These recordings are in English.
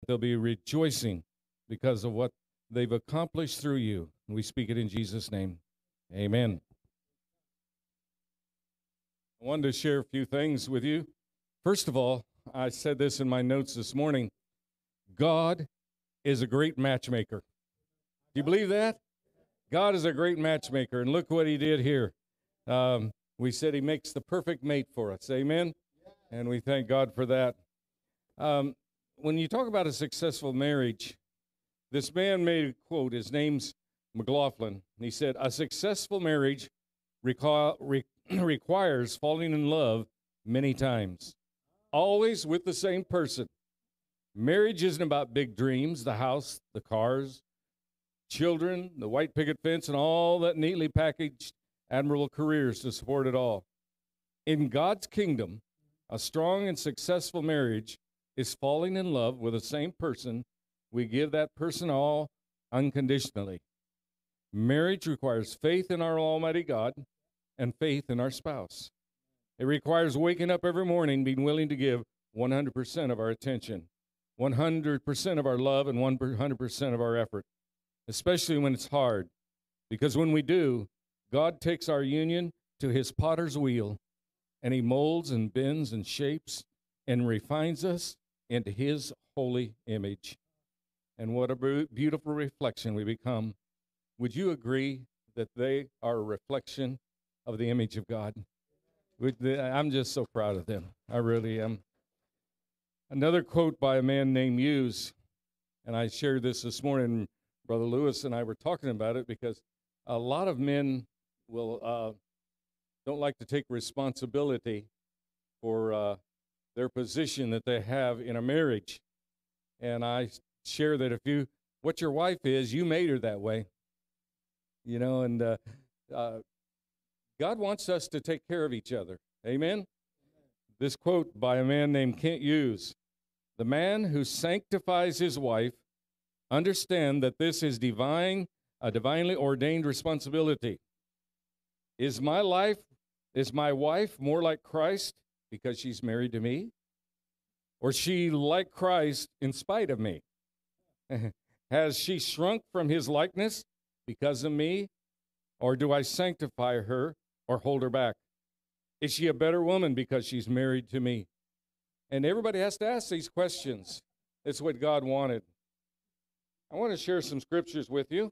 they'll be rejoicing because of what they've accomplished through you. And we speak it in Jesus' name. Amen. I wanted to share a few things with you. First of all, I said this in my notes this morning. God is a great matchmaker. Do you believe that? God is a great matchmaker, and look what he did here. We said he makes the perfect mate for us. Amen? And we thank God for that. When you talk about a successful marriage, this man made a quote. His name's McLaughlin. And he said, a successful marriage requires falling in love many times, always with the same person. Marriage isn't about big dreams, the house, the cars, children, the white picket fence, and all that neatly packaged admirable careers to support it all. In God's kingdom, a strong and successful marriage is falling in love with the same person. We give that person all unconditionally. Marriage requires faith in our Almighty God and faith in our spouse. It requires waking up every morning, being willing to give 100% of our attention, 100% of our love, and 100% of our effort, especially when it's hard. Because when we do, God takes our union to his potter's wheel, and he molds and bends and shapes and refines us into his holy image. And what a beautiful reflection we become. Would you agree that they are a reflection of the image of God? I'm just so proud of them. I really am. Another quote by a man named Hughes, and I shared this morning. Brother Lewis and I were talking about it because a lot of men don't like to take responsibility for their position that they have in a marriage. And I share that what your wife is, you made her that way. You know, and God wants us to take care of each other. Amen? This quote by a man named Kent Hughes: the man who sanctifies his wife understand that this is a divinely ordained responsibility. Is my wife more like Christ because she's married to me? Or she like Christ in spite of me? Has she shrunk from his likeness because of me? Or do I sanctify her or hold her back? Is she a better woman because she's married to me? And everybody has to ask these questions. It's what God wanted. I want to share some scriptures with you.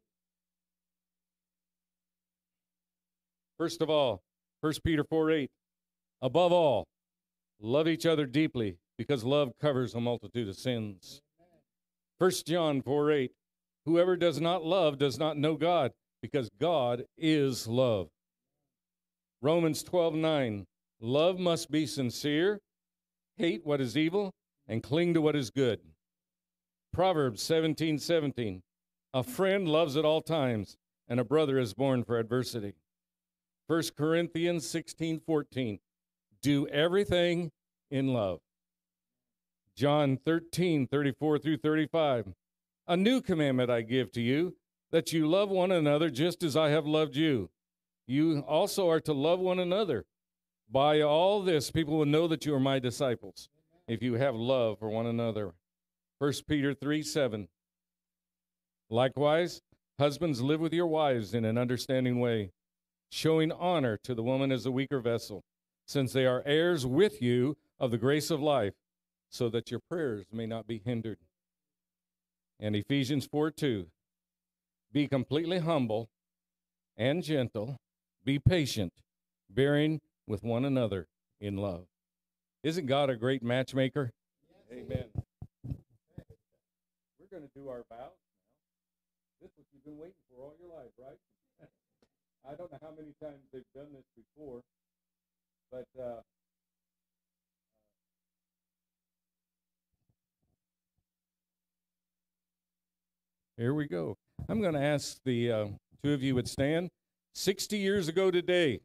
First of all, 1 Peter 4:8. Above all, love each other deeply, because love covers a multitude of sins. 1 John 4:8. Whoever does not love does not know God, because God is love. Romans 12:9. Love must be sincere, hate what is evil, and cling to what is good. Proverbs 17:17. A friend loves at all times, and a brother is born for adversity. 1 Corinthians 16:14. Do everything in love. John 13:34 through 35. A new commandment I give to you, that you love one another just as I have loved you. You also are to love one another. By all this, people will know that you are my disciples, if you have love for one another. 1 Peter 3:7. Likewise, husbands, live with your wives in an understanding way, showing honor to the woman as a weaker vessel, since they are heirs with you of the grace of life, so that your prayers may not be hindered. And Ephesians 4:2. Be completely humble and gentle. Be patient, bearing with one another in love. Isn't God a great matchmaker? Yes. Amen. We're going to do our vows now. This is what you've been waiting for all your life, right? I don't know how many times they've done this before, but here we go. I'm going to ask the two of you would stand. 60 years ago today,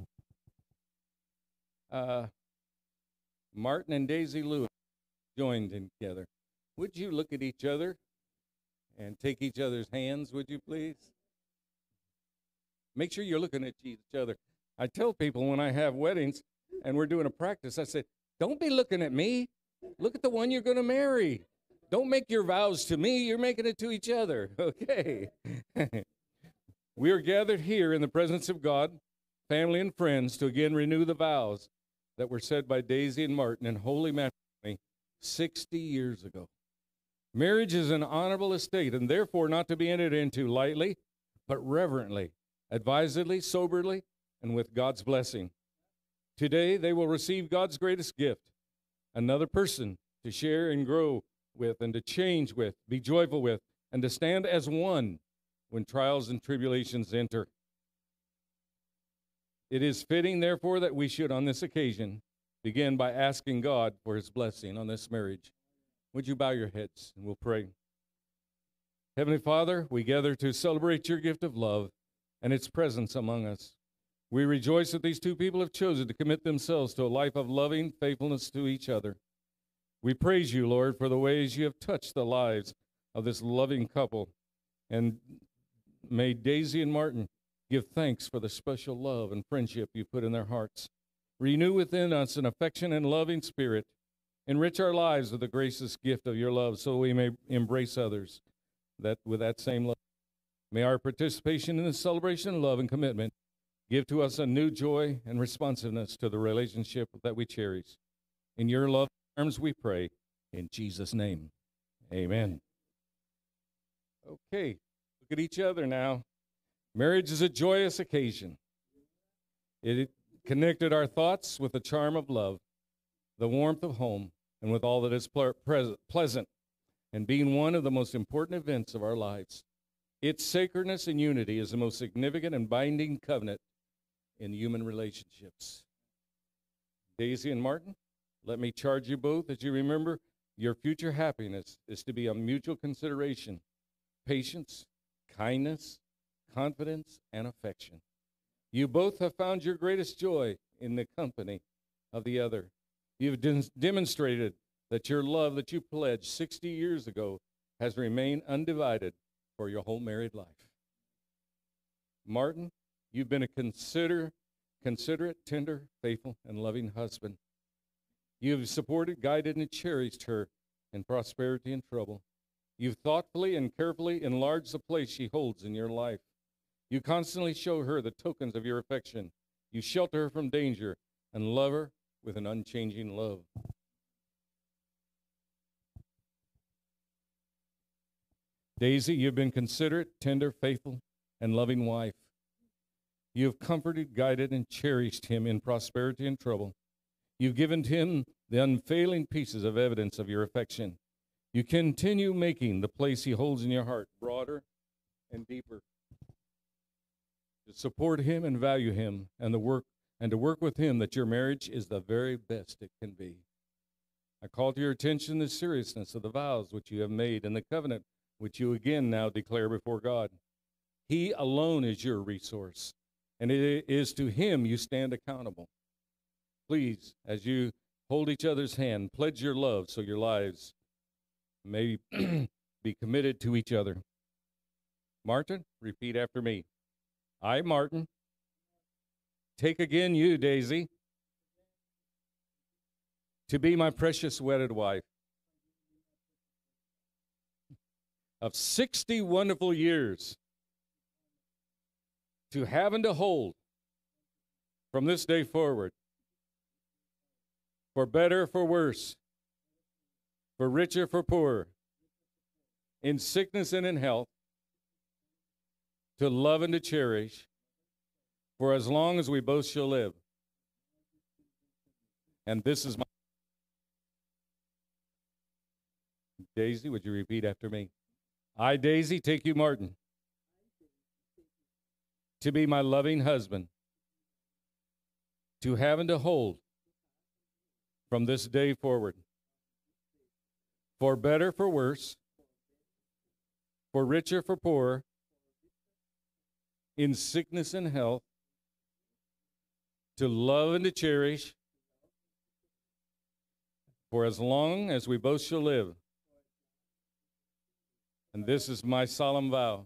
Martin and Daisy Lewis joined together. Would you look at each other and take each other's hands, would you please? Make sure you're looking at each other. I tell people when I have weddings and we're doing a practice, I say, don't be looking at me. Look at the one you're going to marry. Don't make your vows to me. You're making it to each other. Okay. We are gathered here in the presence of God, family and friends, to again renew the vows that were said by Daisy and Martin in holy matrimony 60 years ago. Marriage is an honorable estate and therefore not to be entered into lightly, but reverently, advisedly, soberly, and with God's blessing. Today, they will receive God's greatest gift, another person to share and grow with and to change with, be joyful with, and to stand as one when trials and tribulations enter. It is fitting, therefore, that we should, on this occasion, begin by asking God for his blessing on this marriage. Would you bow your heads and we'll pray. Heavenly Father, we gather to celebrate your gift of love and its presence among us. We rejoice that these two people have chosen to commit themselves to a life of loving faithfulness to each other. We praise you, Lord, for the ways you have touched the lives of this loving couple. And may Daisy and Martin give thanks for the special love and friendship you put in their hearts. Renew within us an affection and loving spirit. Enrich our lives with the gracious gift of your love so we may embrace others with that same love. May our participation in this celebration of love and commitment give to us a new joy and responsiveness to the relationship that we cherish. In your love arms we pray, in Jesus' name, amen. Okay, look at each other now. Marriage is a joyous occasion. It connected our thoughts with the charm of love, the warmth of home, and with all that is pleasant, and being one of the most important events of our lives. Its sacredness and unity is the most significant and binding covenant in human relationships. Daisy and Martin, let me charge you both as you remember your future happiness is to be a mutual consideration, patience, kindness, confidence, and affection. You both have found your greatest joy in the company of the other. You've demonstrated that your love that you pledged 60 years ago has remained undivided for your whole married life. Martin, you've been a considerate, tender, faithful, and loving husband. You've supported, guided, and cherished her in prosperity and trouble. You've thoughtfully and carefully enlarged the place she holds in your life. You constantly show her the tokens of your affection. You shelter her from danger and love her with an unchanging love. Daisy, you've been considerate, tender, faithful, and loving wife. You have comforted, guided, and cherished him in prosperity and trouble. You've given to him the unfailing pieces of evidence of your affection. You continue making the place he holds in your heart broader and deeper. To support him and value him and to work with him that your marriage is the very best it can be. I call to your attention the seriousness of the vows which you have made and the covenant which you again now declare before God. He alone is your resource, and it is to him you stand accountable. Please, as you hold each other's hand, pledge your love so your lives may be committed to each other. Martin, repeat after me. I, Martin, take again you, Daisy, to be my precious wedded wife of 60 wonderful years, to have and to hold from this day forward, for better, for worse, for richer, for poorer, in sickness and in health, to love and to cherish, for as long as we both shall live. And this is my... Daisy, would you repeat after me? I, Daisy, take you, Martin, to be my loving husband, to have and to hold from this day forward, for better, for worse, for richer, for poorer, in sickness and health, to love and to cherish, for as long as we both shall live. And this is my solemn vow.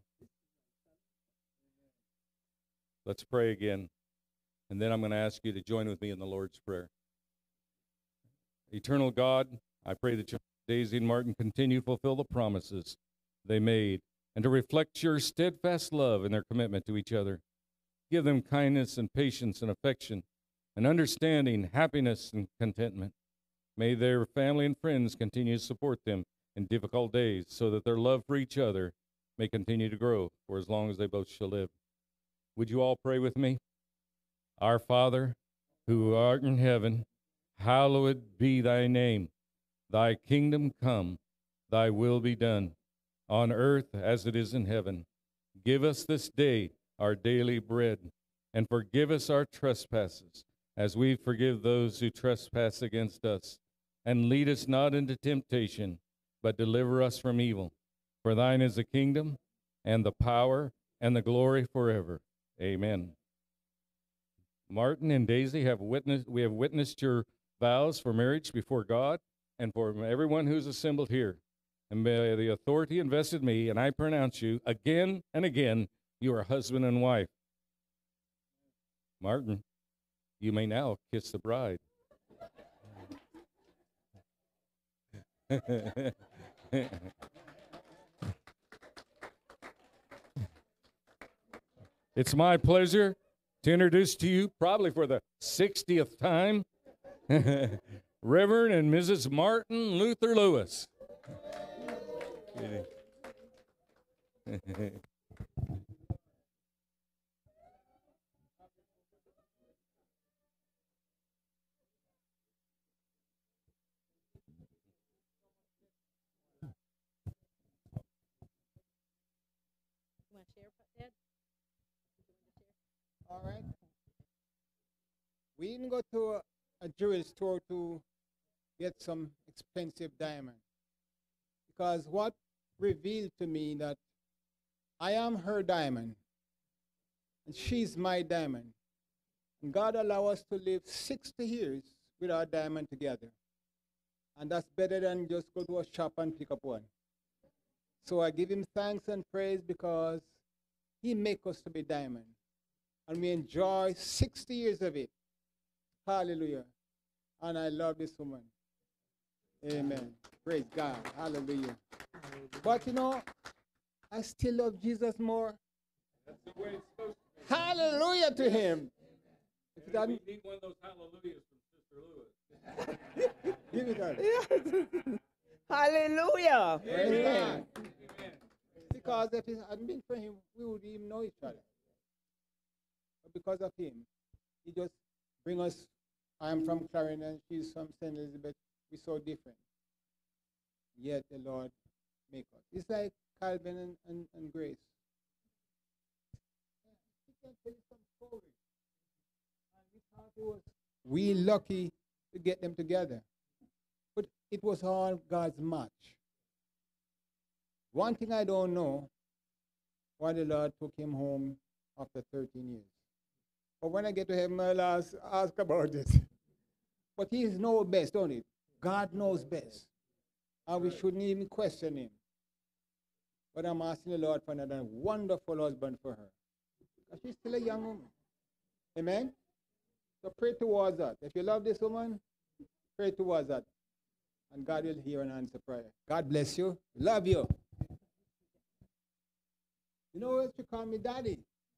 Let's pray again. And then I'm going to ask you to join with me in the Lord's Prayer. Eternal God, I pray that you Daisy and Martin continue to fulfill the promises they made and to reflect your steadfast love and their commitment to each other. Give them kindness and patience and affection and understanding, happiness and contentment. May their family and friends continue to support them in difficult days so that their love for each other may continue to grow for as long as they both shall live. Would you all pray with me? Our Father, who art in heaven, hallowed be thy name. Thy kingdom come, thy will be done, on earth as it is in heaven. Give us this day our daily bread, and forgive us our trespasses, as we forgive those who trespass against us. And lead us not into temptation, but deliver us from evil. For thine is the kingdom, and the power, and the glory forever. Amen. Martin and Daisy we have witnessed your vows for marriage before God and for everyone who's assembled here. And by the authority invested in me, and I pronounce you again and again, you are husband and wife. Martin, you may now kiss the bride. It's my pleasure to introduce to you, probably for the 60th time, Reverend and Mrs. Martin Luther Lewis. All right. We didn't go to a jewelry store to get some expensive diamond, because what revealed to me that I am her diamond and she's my diamond. And God allow us to live 60 years with our diamond together. And that's better than just go to a shop and pick up one. So I give him thanks and praise because he make us to be diamond. And we enjoy 60 years of it. Hallelujah. And I love this woman. Amen. Praise God. Hallelujah. But you know, I still love Jesus more. That's the way it's supposed to be. Hallelujah to him. If we need one of those hallelujahs from Sister Lewis. Give it her. Hallelujah. Praise God. Amen. Because if it hadn't been for him, we wouldn't even know each other. But because of him, he just bring us. I'm from Clarendon, she's from St. Elizabeth. We're so different. Yet the Lord make us. It's like Calvin and Grace. He can tell you some stories. And we thought it was we lucky to get them together. But it was all God's match. One thing I don't know, why the Lord took him home after 13 years. But when I get to heaven, I'll ask about it. But he knows best, don't it? God knows best. And we shouldn't even question him. But I'm asking the Lord for another wonderful husband for her. Because she's still a young woman. Amen? So pray towards that. If you love this woman, pray towards that. And God will hear and answer prayer. God bless you. Love you. You know what you call me daddy?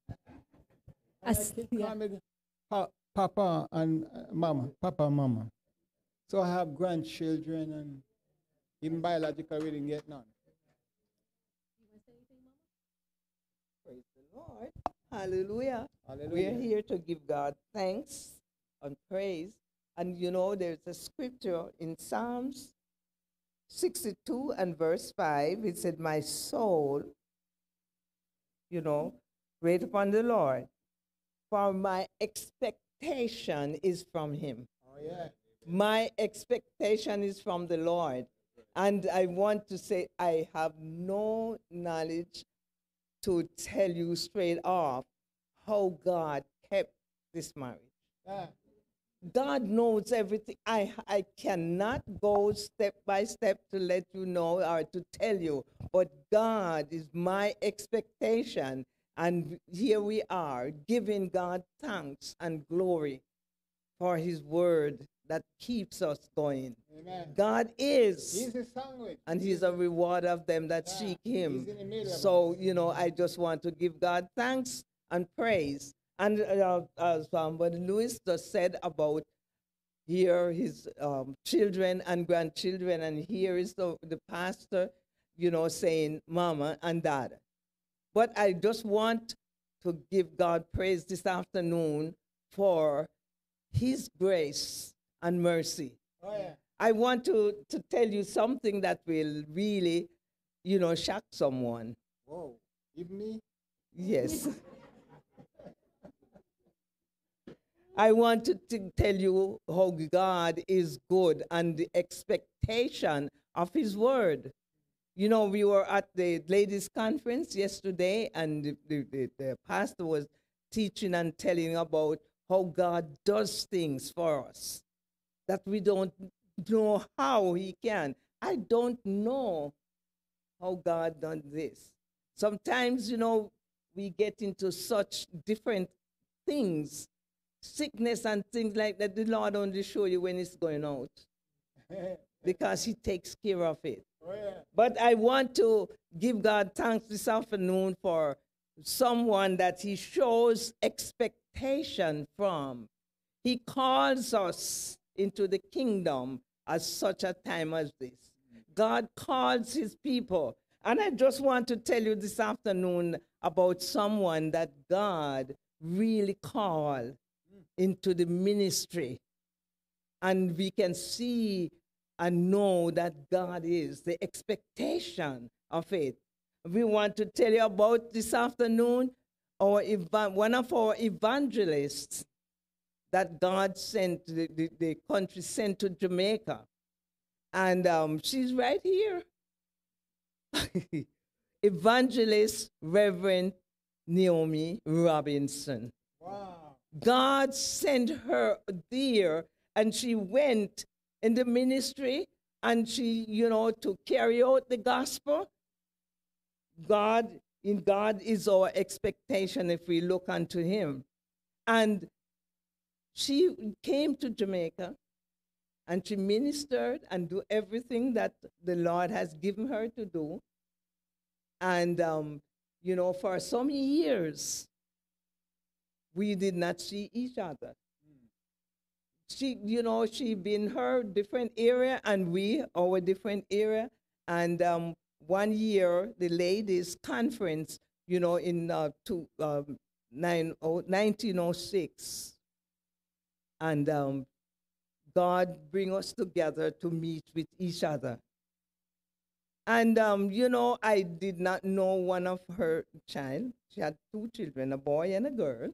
Call me Papa and Mama. Papa and Mama. So I have grandchildren, and even biological we didn't get none. You want to say anything, Mama? Praise the Lord. Hallelujah. Hallelujah. We're here to give God thanks and praise. And you know, there's a scripture in Psalms 62 and verse 5. It said, my soul, you know, wait upon the Lord, for my expectation is from him. Oh, yeah. My expectation is from the Lord. And I want to say, I have no knowledge to tell you straight off how God kept this marriage. Yeah. God knows everything. I cannot go step by step to let you know or to tell you, but God is my expectation. And here we are giving God thanks and glory for his word that keeps us going. Amen. God is. He's the sandwich. And he's a reward of them that Yeah, seek him. he's in the middle of So, us. you know, I just want to give God thanks and praise. And as what Louis just said about here his children and grandchildren, and here is the pastor, you know, saying mama and dad. But I just want to give God praise this afternoon for his grace and mercy. Oh, yeah. I want to tell you something that will really, you know, shock someone. Whoa. Even me? Yes. I want to tell you how God is good and the expectation of his word. You know, we were at the ladies' conference yesterday, and the pastor was teaching and telling about how God does things for us, that we don't know how he can. I don't know how God done this. Sometimes, you know, we get into such different things, sickness and things like that. The Lord only show you when it's going out because he takes care of it. Oh, yeah. But I want to give God thanks this afternoon for someone that he shows expectation from. He calls us into the kingdom at such a time as this. God calls his people. And I just want to tell you this afternoon about someone that God really called into the ministry. And we can see and know that God is the expectation of it. We want to tell you about this afternoon one of our evangelists that God sent, the country sent to Jamaica. And she's right here. Evangelist Reverend Naomi Robinson. Wow. God sent her there, and she went in the ministry, and she, you know, to carry out the gospel. God is our expectation if we look unto him. And she came to Jamaica, and she ministered and do everything that the Lord has given her to do. And, you know, for some years, we did not see each other. She, you know, she been her different area and we our different area. And one year, the ladies' conference, you know, in 1906, and God bring us together to meet with each other. And, you know, I did not know one of her child. She had two children, a boy and a girl.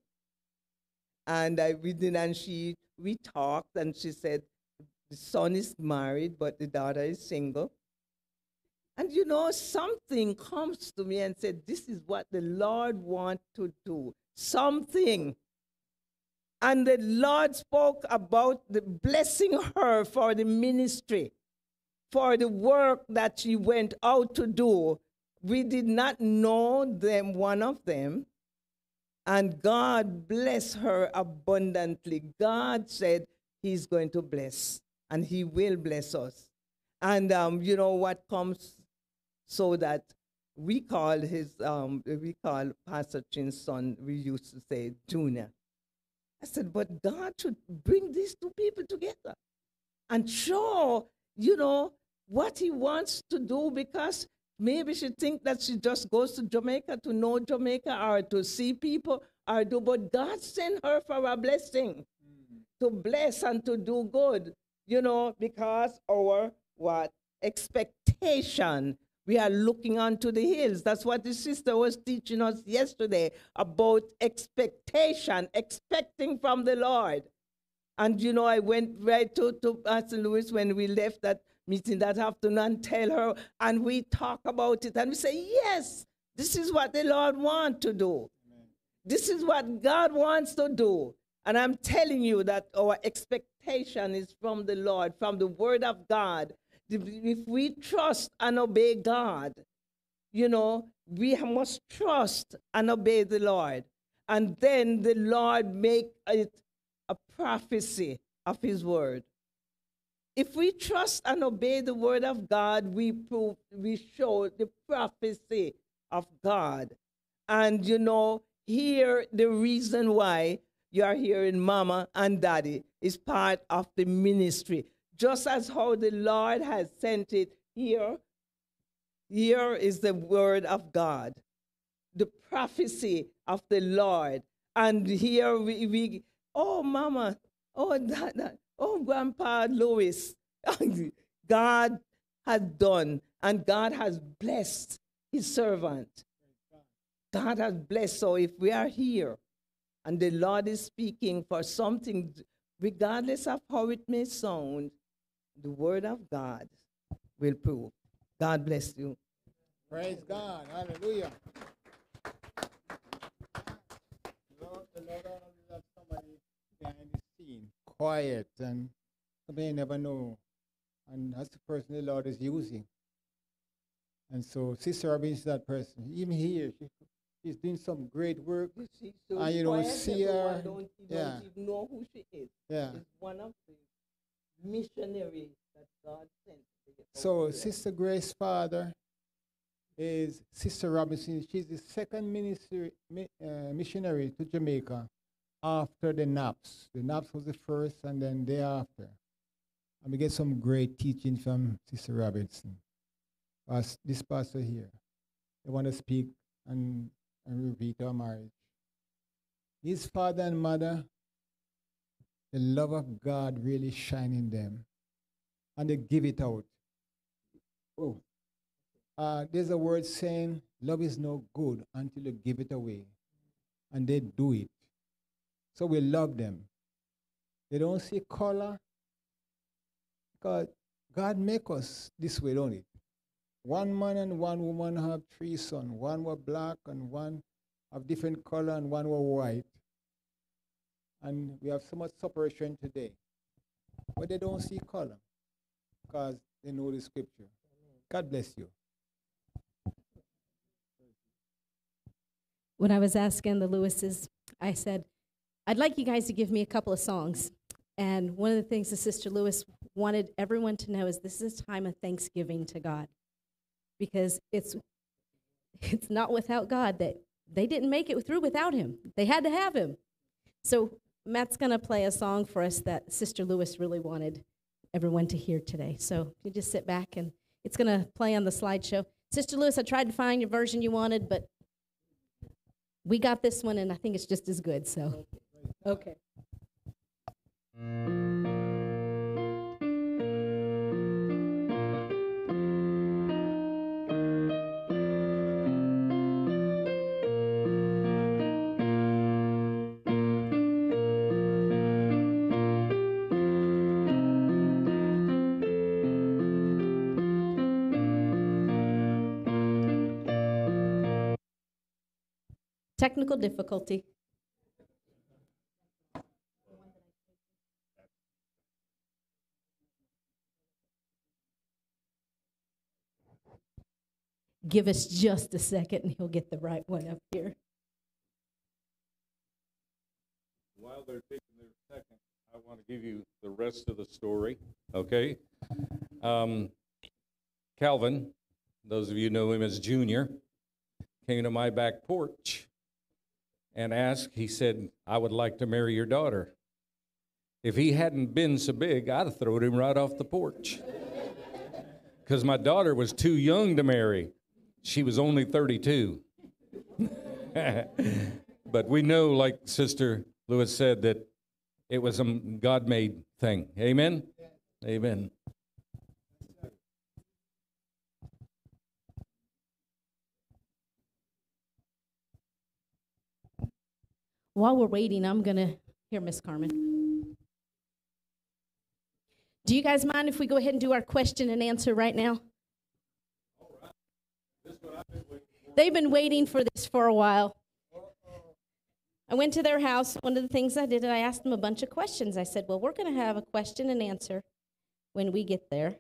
And we talked, and she said, the son is married, but the daughter is single. And, you know, something comes to me and said, this is what the Lord wants to do. Something. And the Lord spoke about the blessing her for the ministry, for the work that she went out to do. We did not know them, one of them. And God blessed her abundantly. God said he's going to bless, and he will bless us. And you know what comes, so that we call Pastor Chin's son, we used to say Junior. I said, but God should bring these two people together and show, you know, what he wants to do, because maybe she thinks that she just goes to Jamaica to know Jamaica or to see people or do, but God sent her for a blessing, to bless and to do good, you know, because our what? Expectation. We are looking onto the hills. That's what the sister was teaching us yesterday about expectation, expecting from the Lord. And, you know, I went right to Pastor Louis when we left that meeting that afternoon and tell her, and we talk about it, and we say, yes, this is what the Lord wants to do. Amen. This is what God wants to do. And I'm telling you that our expectation is from the Lord, from the word of God. If we trust and obey God, you know, we must trust and obey the Lord. And then the Lord make it a prophecy of his word. if we trust and obey the word of God, we show the prophecy of God. And here the reason why you are hearing Mama and Daddy is part of the ministry. Just as how the Lord has sent it here is the word of God, the prophecy of the Lord. And here we oh, Mama, oh, Dada, oh, Grandpa Louis. God has done, and God has blessed his servant. God has blessed. So if we are here and the Lord is speaking for something, regardless of how it may sound, the word of God will prove. God bless you. Praise God. Hallelujah. The Lord always has somebody behind the scene, quiet, and somebody you never know. And that's the person the Lord is using. And so Sister Robin is that person. Even here, she's doing some great work. She's so and you don't quiet, see her. Don't Yeah. even know who she is. Yeah. She's one of the missionaries that God sent. So Sister Grace's father is Sister Robinson. She's the second missionary to Jamaica after the Naps. The Naps was the first, and then thereafter. And we get some great teaching from Sister Robinson. This pastor here, they want to speak and repeat our marriage. His father and mother, the love of God really shine in them, and they give it out. Oh, there's a word saying, love is no good until you give it away. And they do it. So we love them. They don't see color, because God make us this way, don't it? One man and one woman have 3 sons. One were black and one of different color and one were white. And we have so much separation today. But they don't see color because they know the scripture. God bless you. When I was asking the Lewises, I said, I'd like you guys to give me a couple of songs. And one of the things that Sister Lewis wanted everyone to know is this is a time of thanksgiving to God. Because it's not without God that they didn't make it through without him. They had to have him. So Matt's going to play a song for us that Sister Lewis really wanted everyone to hear today. So you just sit back, and it's going to play on the slideshow. Sister Lewis, I tried to find your version you wanted, but we got this one, and I think it's just as good. So, okay. Technical difficulty. Give us just a second, and he'll get the right one up here. While they're taking their second, I want to give you the rest of the story, okay? Calvin, those of you who know him as Junior, came to my back porch and asked, he said, I would like to marry your daughter. If he hadn't been so big, I'd have thrown him right off the porch. Because my daughter was too young to marry. She was only 32. But we know, like Sister Lewis said, that it was a God-made thing. Amen? Amen. While we're waiting, I'm going to hear Miss Carmen. Do you guys mind if we go ahead and do our question and answer right now? All right. This is what I've been waiting for. They've been waiting for this for a while. I went to their house. One of the things I did, I asked them a bunch of questions. I said, well, we're going to have a question and answer when we get there.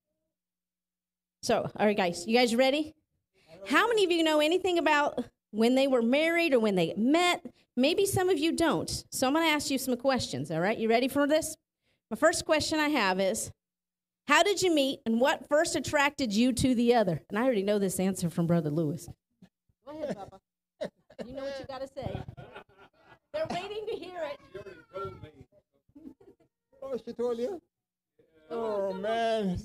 So, all right, guys, you guys ready? How many of you know anything about when they were married or when they met? Maybe some of you don't. So I'm going to ask you some questions, all right? You ready for this? My first question I have is, How did you meet, and what first attracted you to the other? And I already know this answer from Brother Lewis. Go ahead, Papa. You know what you got to say. They're waiting to hear it. You already told me. Oh, she told you? Come Oh, on. man.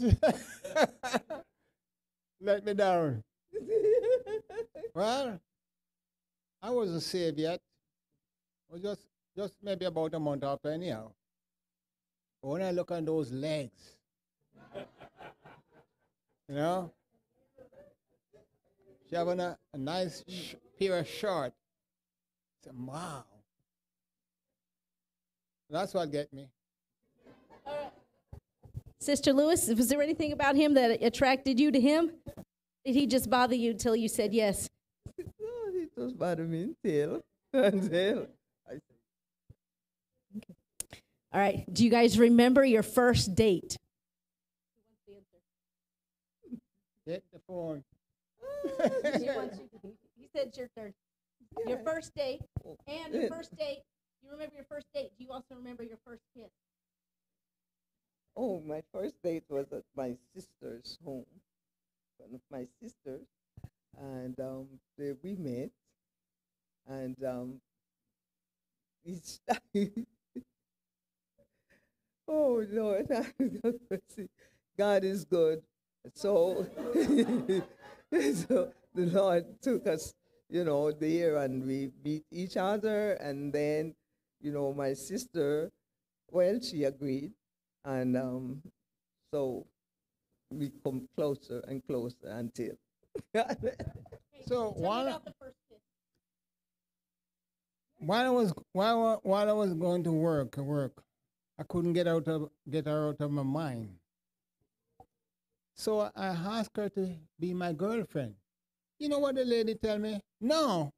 Let me down. Well, I wasn't saved yet. I was just maybe about a month after anyhow. But when I look on those legs, you know, she having a nice pair of shorts. I said, wow. That's what get me. Sister Lewis, was there anything about him that attracted you to him? Did he just bother you until you said yes? No, he just bothered me until. Until. All right. Do you guys remember your first date? Hit the phone. He said it's your turn. Your first date, and your first date. You remember your first date. Do you also remember your first kiss? Oh, my first date was at my sister's home. One of my sisters. And there we met. And each time, oh, Lord, God is good. So, so the Lord took us, there, and we beat each other. And then, my sister, well, she agreed. And so we come closer and closer until. So Tell me while about the first kiss. I was going to work, I couldn't get her out of my mind. So I asked her to be my girlfriend. You know what the lady tell me? No.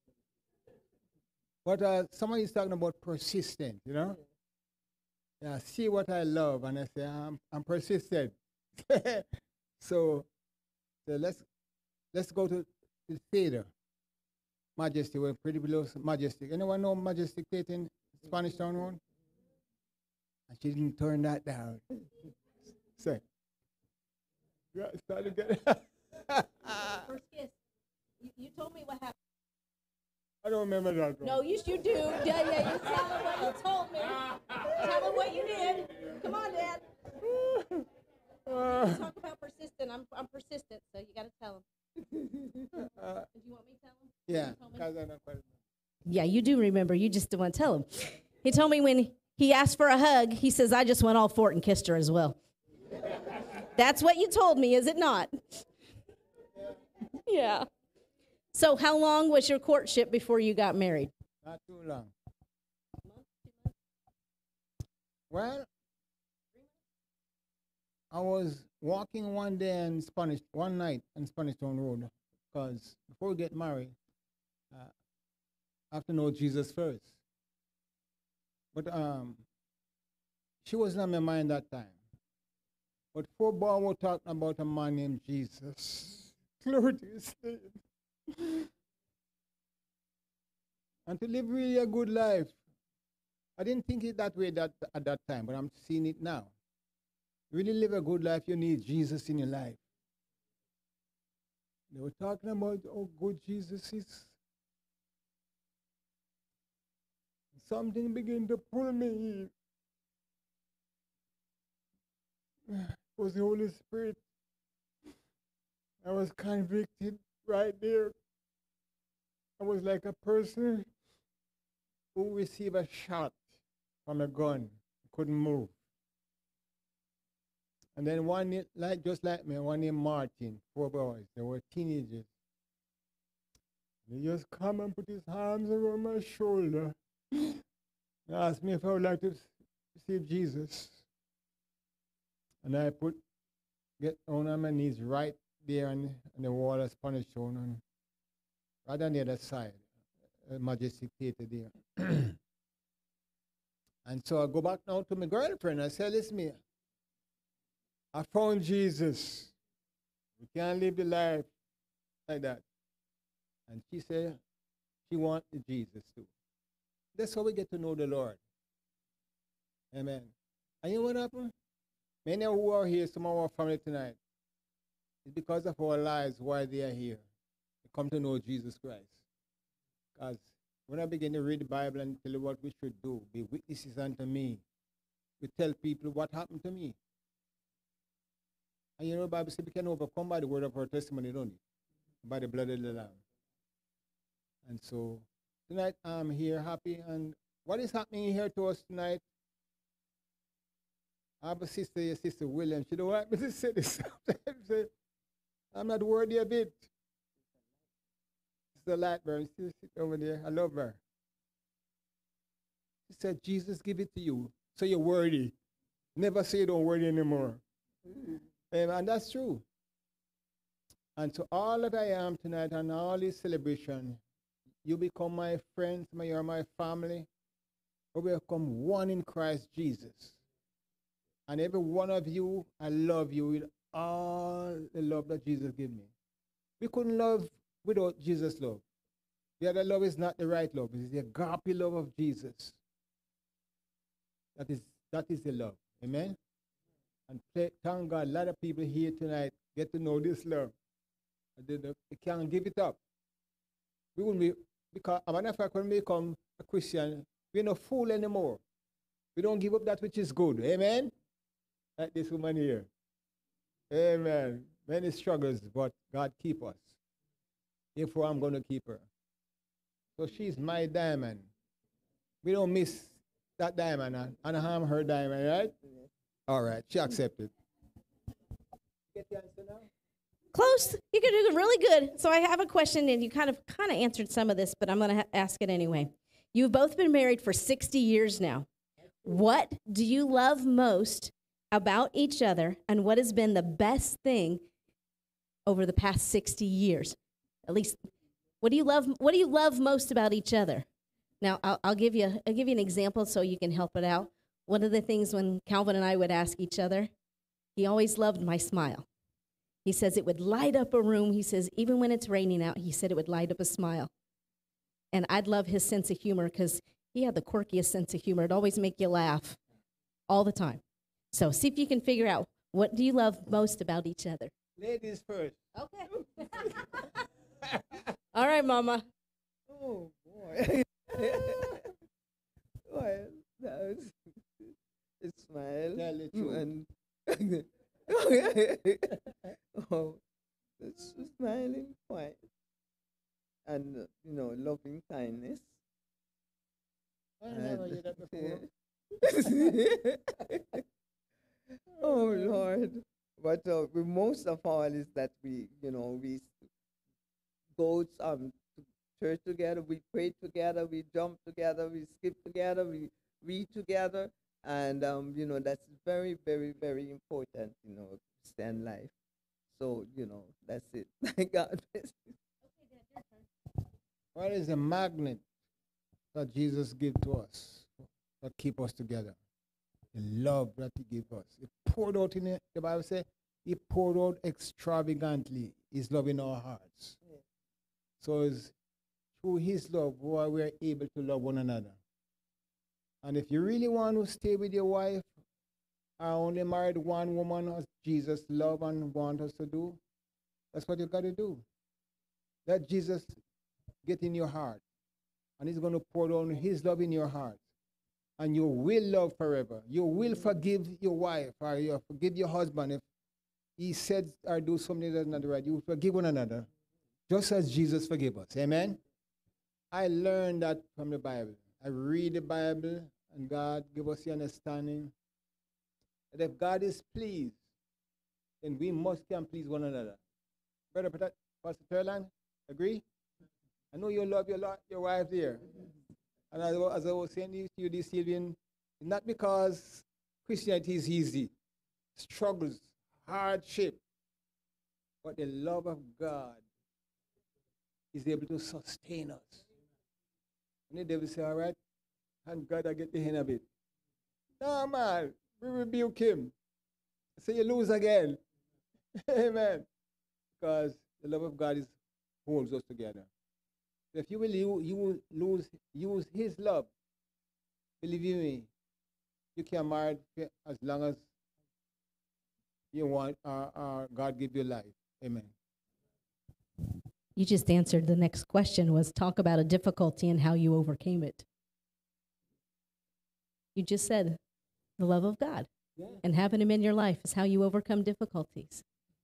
But somebody's talking about persistent, Yeah, see what I love, and I say I'm persistent. so let's go to the theater. Majestic, we're pretty below Majestic. Anyone know Majestic Theater in Spanish Town Road? And she didn't turn that down. Say, yeah, started to get. First kiss. You told me what happened. I don't remember that one. No, you do. Yeah, you tell him what you told me. Tell him what you did. Come on, Dad. Talk about persistent. I'm persistent, so you got to tell him. Do you want me to tell him? Yeah, because I don't quite remember. Yeah, you do remember. You just don't want to tell him. He told me when he asked for a hug, he says, I just went all for it and kissed her as well. That's what you told me, is it not? Yeah. So how long was your courtship before you got married? Not too long. Well, I was walking one night in Spanish Town Road, because before we get married, I have to know Jesus first. But she wasn't on my mind that time. But four boys were talking about a man named Jesus. Glory to his name. And to live really a good life. I didn't think it that way at that time, but I'm seeing it now. Really live a good life, you need Jesus in your life. They were talking about how good Jesus is. Something began to pull me. It was the Holy Spirit. I was convicted right there. I was like a person who received a shot from a gun, couldn't move. And then one, just like me, one named Martin, 4 boys, they were teenagers. He just come and put his arms around my shoulder and asked me if I would like to receive Jesus. And I get on my knees right there on the wall of Spanish Town, and right on the other side, Majestic Theater there. And so I go back now to my girlfriend. I say, listen, me, I found Jesus. We can't live the life like that. And she said she wants Jesus too. That's how we get to know the Lord. Amen. And you know what happened? Many who are here, some of our family tonight, it's because of our lives why they are here. They come to know Jesus Christ. Because when I begin to read the Bible and tell you what we should do, be witnesses unto me, we tell people what happened to me. And you know, the Bible says we can overcome by the word of our testimony, don't it? By the blood of the Lamb. And so tonight I'm here happy. And what is happening here to us tonight? I have a sister here, Sister Williams. She don't want me to say this sometimes. I'm not worthy of it. Sister Lightburn, she sit over there. I love her. She said, Jesus give it to you, so you're worthy. Never say you don't worthy anymore. And that's true. And to all that I am tonight and all this celebration, you become my friends, you're my family. We become one in Christ Jesus. And every one of you, I love you with all the love that Jesus gave me. We couldn't love without Jesus' love. The other love is not the right love. It's the agape love of Jesus. That is the love. Amen? And thank God, a lot of people here tonight get to know this love. They can't give it up. We wouldn't be, because as a matter of fact, when we become a Christian, we're no fool anymore. We don't give up that which is good. Amen? Like this woman here. Amen. Many struggles, but God keep us. Therefore, I'm going to keep her. So she's my diamond. We don't miss that diamond and harm her diamond, right? All right, she accepted. Get the answer now? Close. You can do really good. So I have a question, and you kind of answered some of this, but I'm going to ask it anyway. You've both been married for 60 years now. What do you love most about each other, and what has been the best thing over the past 60 years? At least, what do you love most about each other? Now, I'll give you an example so you can help it out. One of the things when Calvin and I would ask each other, he always loved my smile. He says it would light up a room. He says even when it's raining out, he said it would light up a smile. And I'd love his sense of humor because he had the quirkiest sense of humor. It'd always make you laugh all the time. So see if you can figure out, what do you love most about each other? Ladies first. Okay. All right, Mama. Oh, boy. Well, that was a smile. Tell the truth. And oh, it's smiling quite. And, loving kindness. I never heard that before. Oh, Lord. But most of all is that we go to church together, we pray together, we jump together, we skip together, we read together. And, that's very, very, very important, Christian life. So, that's it. Thank God. What is the magnet that Jesus gave to us that keep us together? The love that he gave us. He poured out in it. The Bible says he poured out extravagantly his love in our hearts. Yeah. So it's through his love why we are able to love one another. And if you really want to stay with your wife, I only married one woman as Jesus loved and want us to do, that's what you got to do. Let Jesus get in your heart. And he's going to pour down his love in your heart. And you will love forever. You will forgive your wife or you forgive your husband if he said or do something that's not right. You will forgive one another, just as Jesus forgave us. Amen? I learned that from the Bible. I read the Bible, and God give us the understanding that if God is pleased, then we can please one another. Brother Pastor Terland, agree? I know you love your wife there. And as I was saying to you this evening, not because Christianity is easy, struggles, hardship, but the love of God is able to sustain us. And the devil say, all right, and God, I get the hand of it. No, man, we rebuke him. So you lose again. Amen. Because the love of God holds us together. If you will use his love, believe you me, you can marry as long as you want, God give you life. Amen. You just answered the next question, was talk about a difficulty and how you overcame it. You just said the love of God and having him in your life is how you overcome difficulties.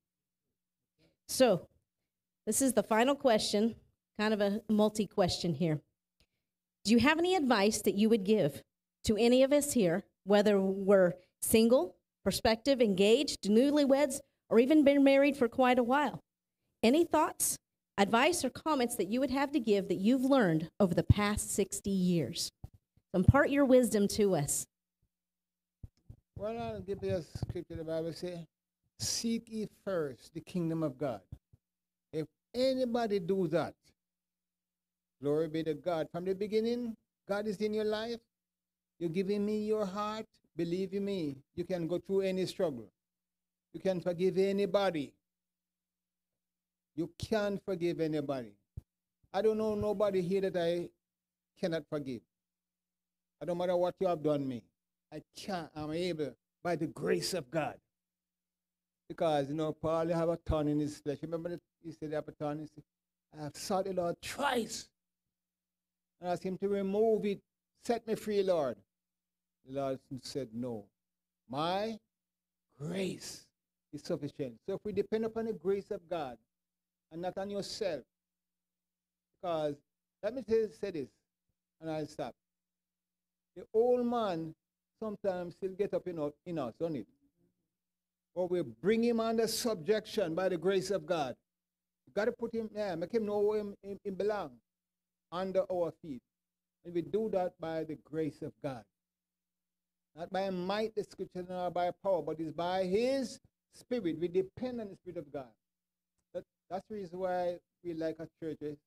So this is the final question, kind of a multi-question here. Do you have any advice that you would give to any of us here, whether we're single, prospective, engaged, newlyweds, or even been married for quite a while? Any thoughts, advice, or comments that you would have to give that you've learned over the past 60 years? Impart your wisdom to us. Well, I'll give you a scripture. The Bible says, seek ye first the kingdom of God. If anybody do that, glory be to God. From the beginning, God is in your life. You're giving me your heart. Believe in me, you can go through any struggle. You can forgive anybody. You can forgive anybody. I don't know nobody here that I cannot forgive. I don't matter what you have done me. I'm able by the grace of God. Because, Paul have a thorn in his flesh. Remember that he said, have a thorn? He said, I have sought the Lord twice. I asked him to remove it. Set me free, Lord. The Lord said, no. My grace is sufficient. So if we depend upon the grace of God and not on yourself, because, let me say this, and I'll stop. The old man sometimes still get up in us, don't it? Or we bring him under subjection by the grace of God. You got to put him there, make him know where he belongs, under our feet. And we do that by the grace of God. Not by might, the scripture, nor by power, but it's by his spirit. We depend on the spirit of God. That's the reason why we like our churches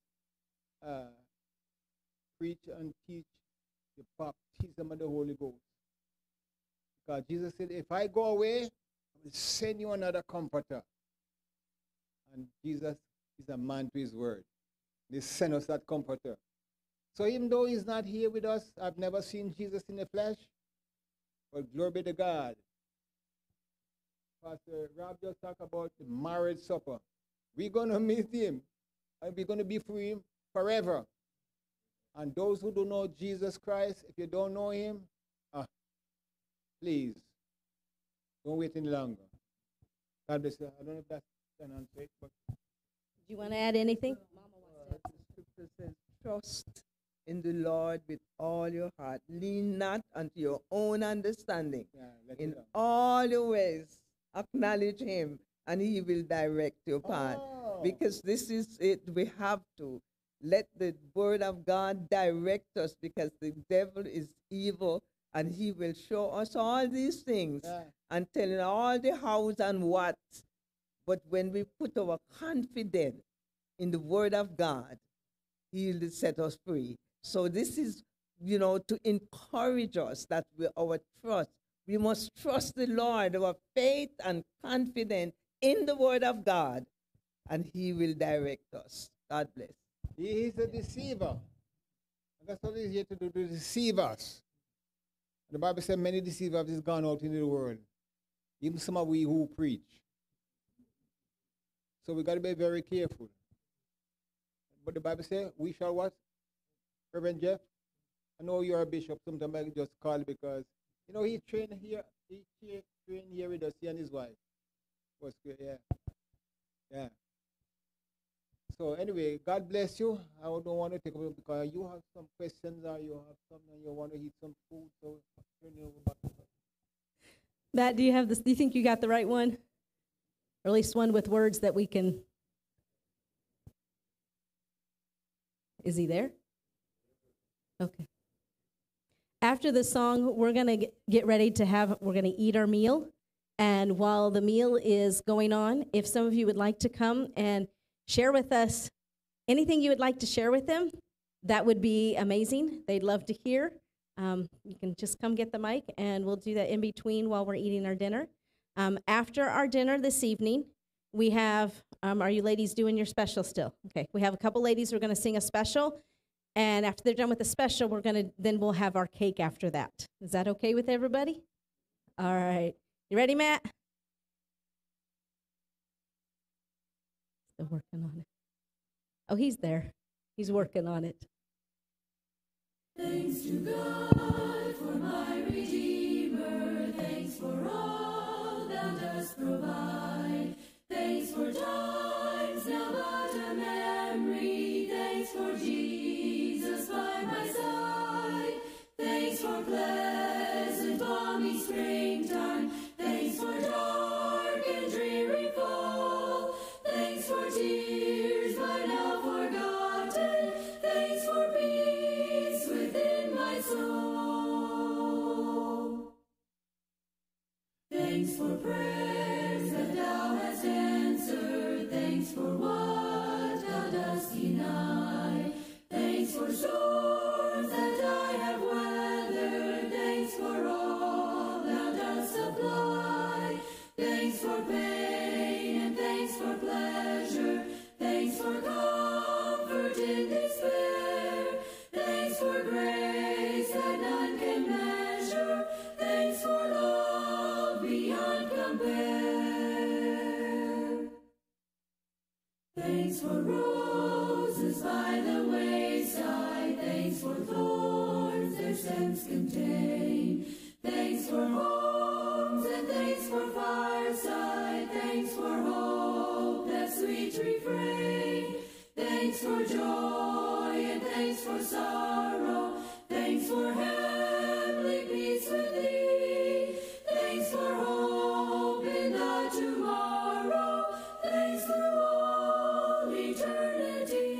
preach and teach the baptism of the Holy Ghost. Because Jesus said, if I go away, I will send you another comforter. And Jesus is a man to his word. He sent us that comforter. So even though he's not here with us, I've never seen Jesus in the flesh, but glory be to God. Pastor Rob just talked about the marriage supper. We're going to meet him, and we're going to be for him forever. And those who don't know Jesus Christ, if you don't know him, please, don't wait any longer. God bless you. I don't know if that's an answer, but... Do you want to add anything? The scripture says, trust in the Lord with all your heart. Lean not unto your own understanding. In all your ways, acknowledge him, and he will direct your path. Because this is it. We have to let the word of God direct us, because the devil is evil, and he will show us all these things and telling all the hows and what. But when we put our confidence in the word of God, he will set us free. So this is, to encourage us that our trust, we must trust the Lord, our faith and confidence in the word of God, and he will direct us. God bless. He is a deceiver. And that's what he's here to do, to deceive us. The Bible says many deceivers have gone out into the world, even some of we who preach. So we got to be very careful. But the Bible says, we shall what? Reverend Jeff, I know you're a bishop. Sometimes I can just call because, he trained here. He trained here with us, he and his wife. Was good, yeah. So anyway, God bless you. I don't want to take over because you have some questions or you have something, you want to eat some food. So turn it over back to us. Matt, do you think you got the right one? Or at least one with words that we can... Is he there? Okay. After the song, we're going to get ready we're going to eat our meal. And while the meal is going on, if some of you would like to come and share with us anything you would like to share with them, that would be amazing. They'd love to hear. You can just come get the mic, and we'll do that in between while we're eating our dinner. After our dinner this evening, we have, are you ladies doing your special still? Okay, we have a couple ladies who are going to sing a special, and after they're done with the special, then we'll have our cake after that. Is that okay with everybody? All right. You ready, Matt? Still working on it. Oh, he's there. He's working on it. Thanks to God for my Redeemer. Thanks for all thou dost provide. Thanks for times now but a memory. Thanks for Jesus by my side. Thanks for pleasant balmy springtime. Thanks for dark and dreary fall. Thanks for tears by now forgotten. Thanks for peace within my soul. Thanks for prayers that thou hast answered. Thanks for what thou dost deny. Thanks for storms that I have weathered. Thanks for all thou dost supply. Thanks for pain and thanks for pleasure. Thanks for comfort in despair. Thanks for grace that none can measure. Thanks for love beyond compare. Thanks for roses by the wayside. Thanks for thorns their scents contain. Thanks for homes and thanks for fireside. Thanks for hope, that sweet refrain. Thanks for joy and thanks for sorrow. Thanks for heavenly peace with thee. Thanks for hope in the tomorrow. Thanks through all eternity.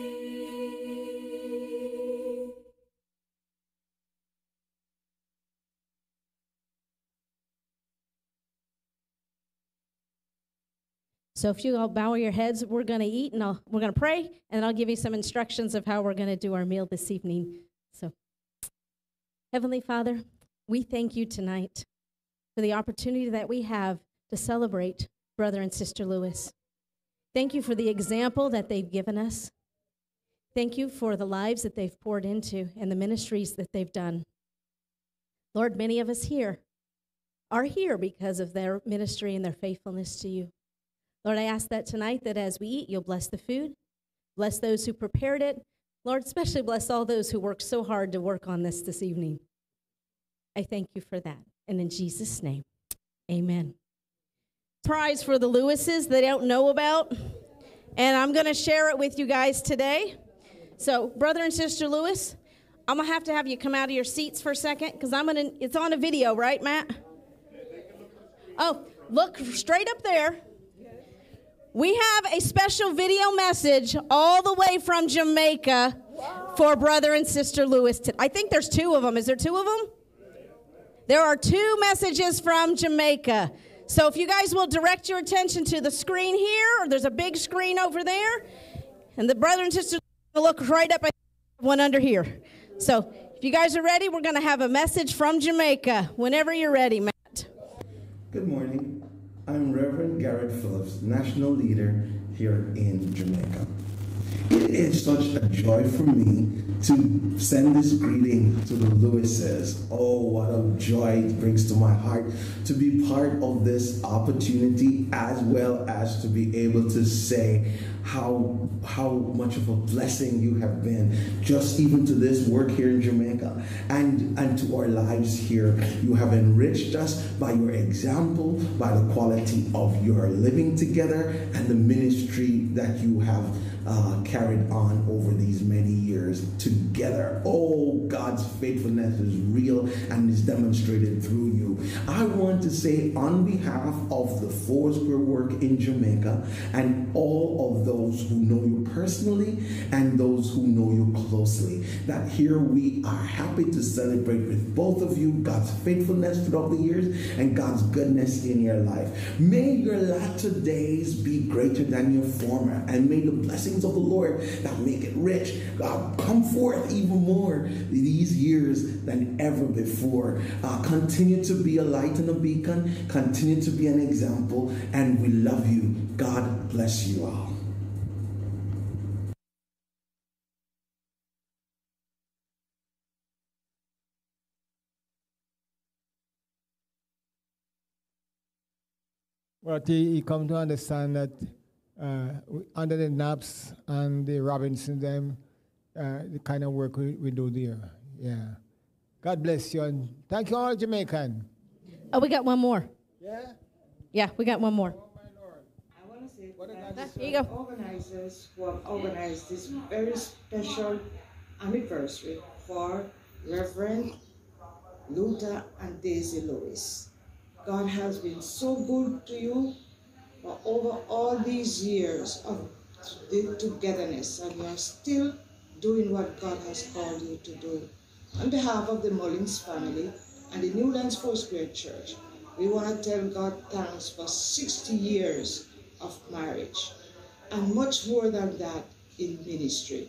So if you all bow your heads, we're going to eat and we're going to pray, and I'll give you some instructions of how we're going to do our meal this evening. So, Heavenly Father, we thank you tonight for the opportunity that we have to celebrate Brother and Sister Lewis. Thank you for the example that they've given us. Thank you for the lives that they've poured into and the ministries that they've done. Lord, many of us here are here because of their ministry and their faithfulness to you. Lord, I ask that tonight that as we eat, you'll bless the food, bless those who prepared it. Lord, especially bless all those who worked so hard to work on this evening. I thank you for that. And in Jesus' name, amen. Prize for the Lewises they don't know about, and I'm going to share it with you guys today. So, Brother and Sister Lewis, I'm going to have you come out of your seats for a second because it's on a video, right, Matt? Oh, look straight up there. We have a special video message all the way from Jamaica for Brother and Sister Lewis. I think there's two of them. Is there two of them? There are two messages from Jamaica. So if you guys will direct your attention to the screen here, or there's a big screen over there, and the brother and sister will look right up at one under here. So if you guys are ready, we're going to have a message from Jamaica. Whenever you're ready, Matt. Good morning. I'm Reverend Garrett Phillips, National Leader here in Jamaica. It is such a joy for me to send this greeting to the Lewises. Oh, what a joy it brings to my heart to be part of this opportunity, as well as to be able to say how much of a blessing you have been, just even to this work here in Jamaica and to our lives here. You have enriched us by your example, by the quality of your living together and the ministry that you have carried on over these many years together. Oh, God's faithfulness is real and is demonstrated through you. I want to say on behalf of the Foursquare work in Jamaica and all of those who know you personally and those who know you closely, that here we are happy to celebrate with both of you God's faithfulness throughout the years and God's goodness in your life. May your latter days be greater than your former, and may the blessings of the Lord that make it rich come forth even more these years than ever before. Continue to be a light and a beacon, continue to be an example, and we love you. God bless you all. But he come to understand that under the Naps and the Robinson, them, the kind of work we do there. Yeah. God bless you. And thank you all, Jamaican. Oh, we got one more. Yeah? Yeah, we got one more. Oh, my Lord. I want to say What that about Here you go. organizers who have organized this very special anniversary for Reverend Luther and Daisy Lewis. God has been so good to you for over all these years of the togetherness, and you are still doing what God has called you to do. On behalf of the Mullins family and the Newlands Foursquare Church, we want to tell God thanks for 60 years of marriage and much more than that in ministry.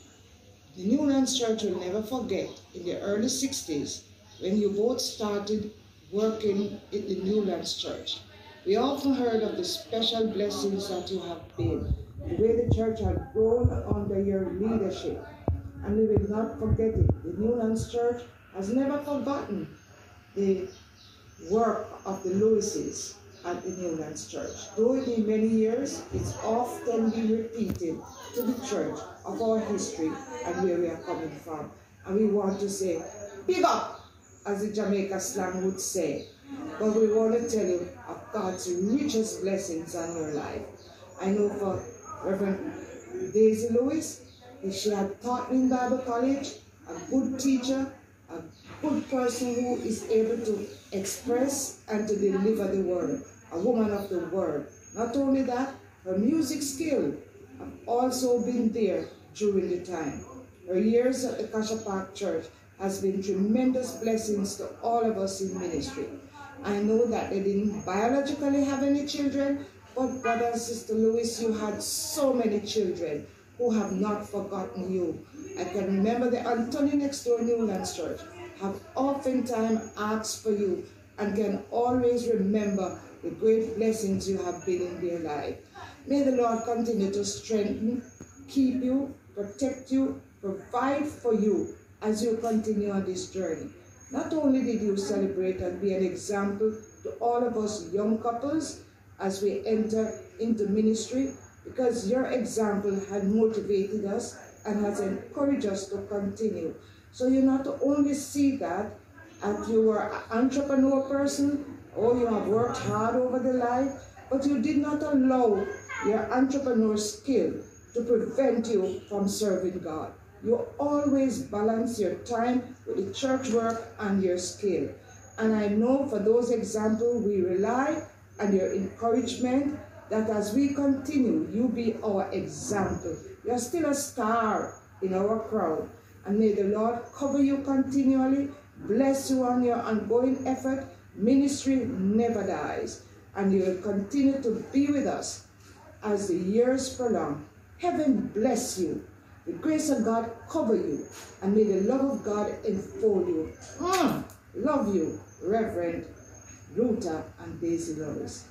The Newlands Church will never forget in the early 60s when you both started working in the Newlands Church. We often heard of the special blessings that you have been, the way the church had grown under your leadership, and we will not forget it. The Newlands Church has never forgotten the work of the Lewises at the Newlands Church. Though it in many years, it's often been repeated to the church of our history and where we are coming from. And we want to say, big up, as the Jamaica slang would say. But we want to tell you of God's richest blessings on your life. I know for Reverend Daisy Lewis, she had taught in Bible College, a good teacher, a good person who is able to express and to deliver the word, a woman of the word. Not only that, her music skill have also been there during the time. Her years at the Kasha Park Church has been tremendous blessings to all of us in ministry. I know that they didn't biologically have any children, but Brother and Sister Lewis, you had so many children who have not forgotten you. I can remember the Anthony next door Newlands Church have oftentimes asked for you and can always remember the great blessings you have been in their life. May the Lord continue to strengthen, keep you, protect you, provide for you as you continue on this journey. Not only did you celebrate and be an example to all of us young couples as we enter into ministry, because your example had motivated us and has encouraged us to continue. So you not only see that you were an entrepreneur person, or you have worked hard over the life, but you did not allow your entrepreneur skill to prevent you from serving God. You always balance your time with the church work and your skill. And I know for those examples, we rely on your encouragement that as we continue, you be our example. You're still a star in our crowd. And may the Lord cover you continually, bless you on your ongoing effort. Ministry never dies. And you will continue to be with us as the years prolong. Heaven bless you. The grace of God cover you, and may the love of God enfold you. Love you, Reverend Luther and Daisy Lewis.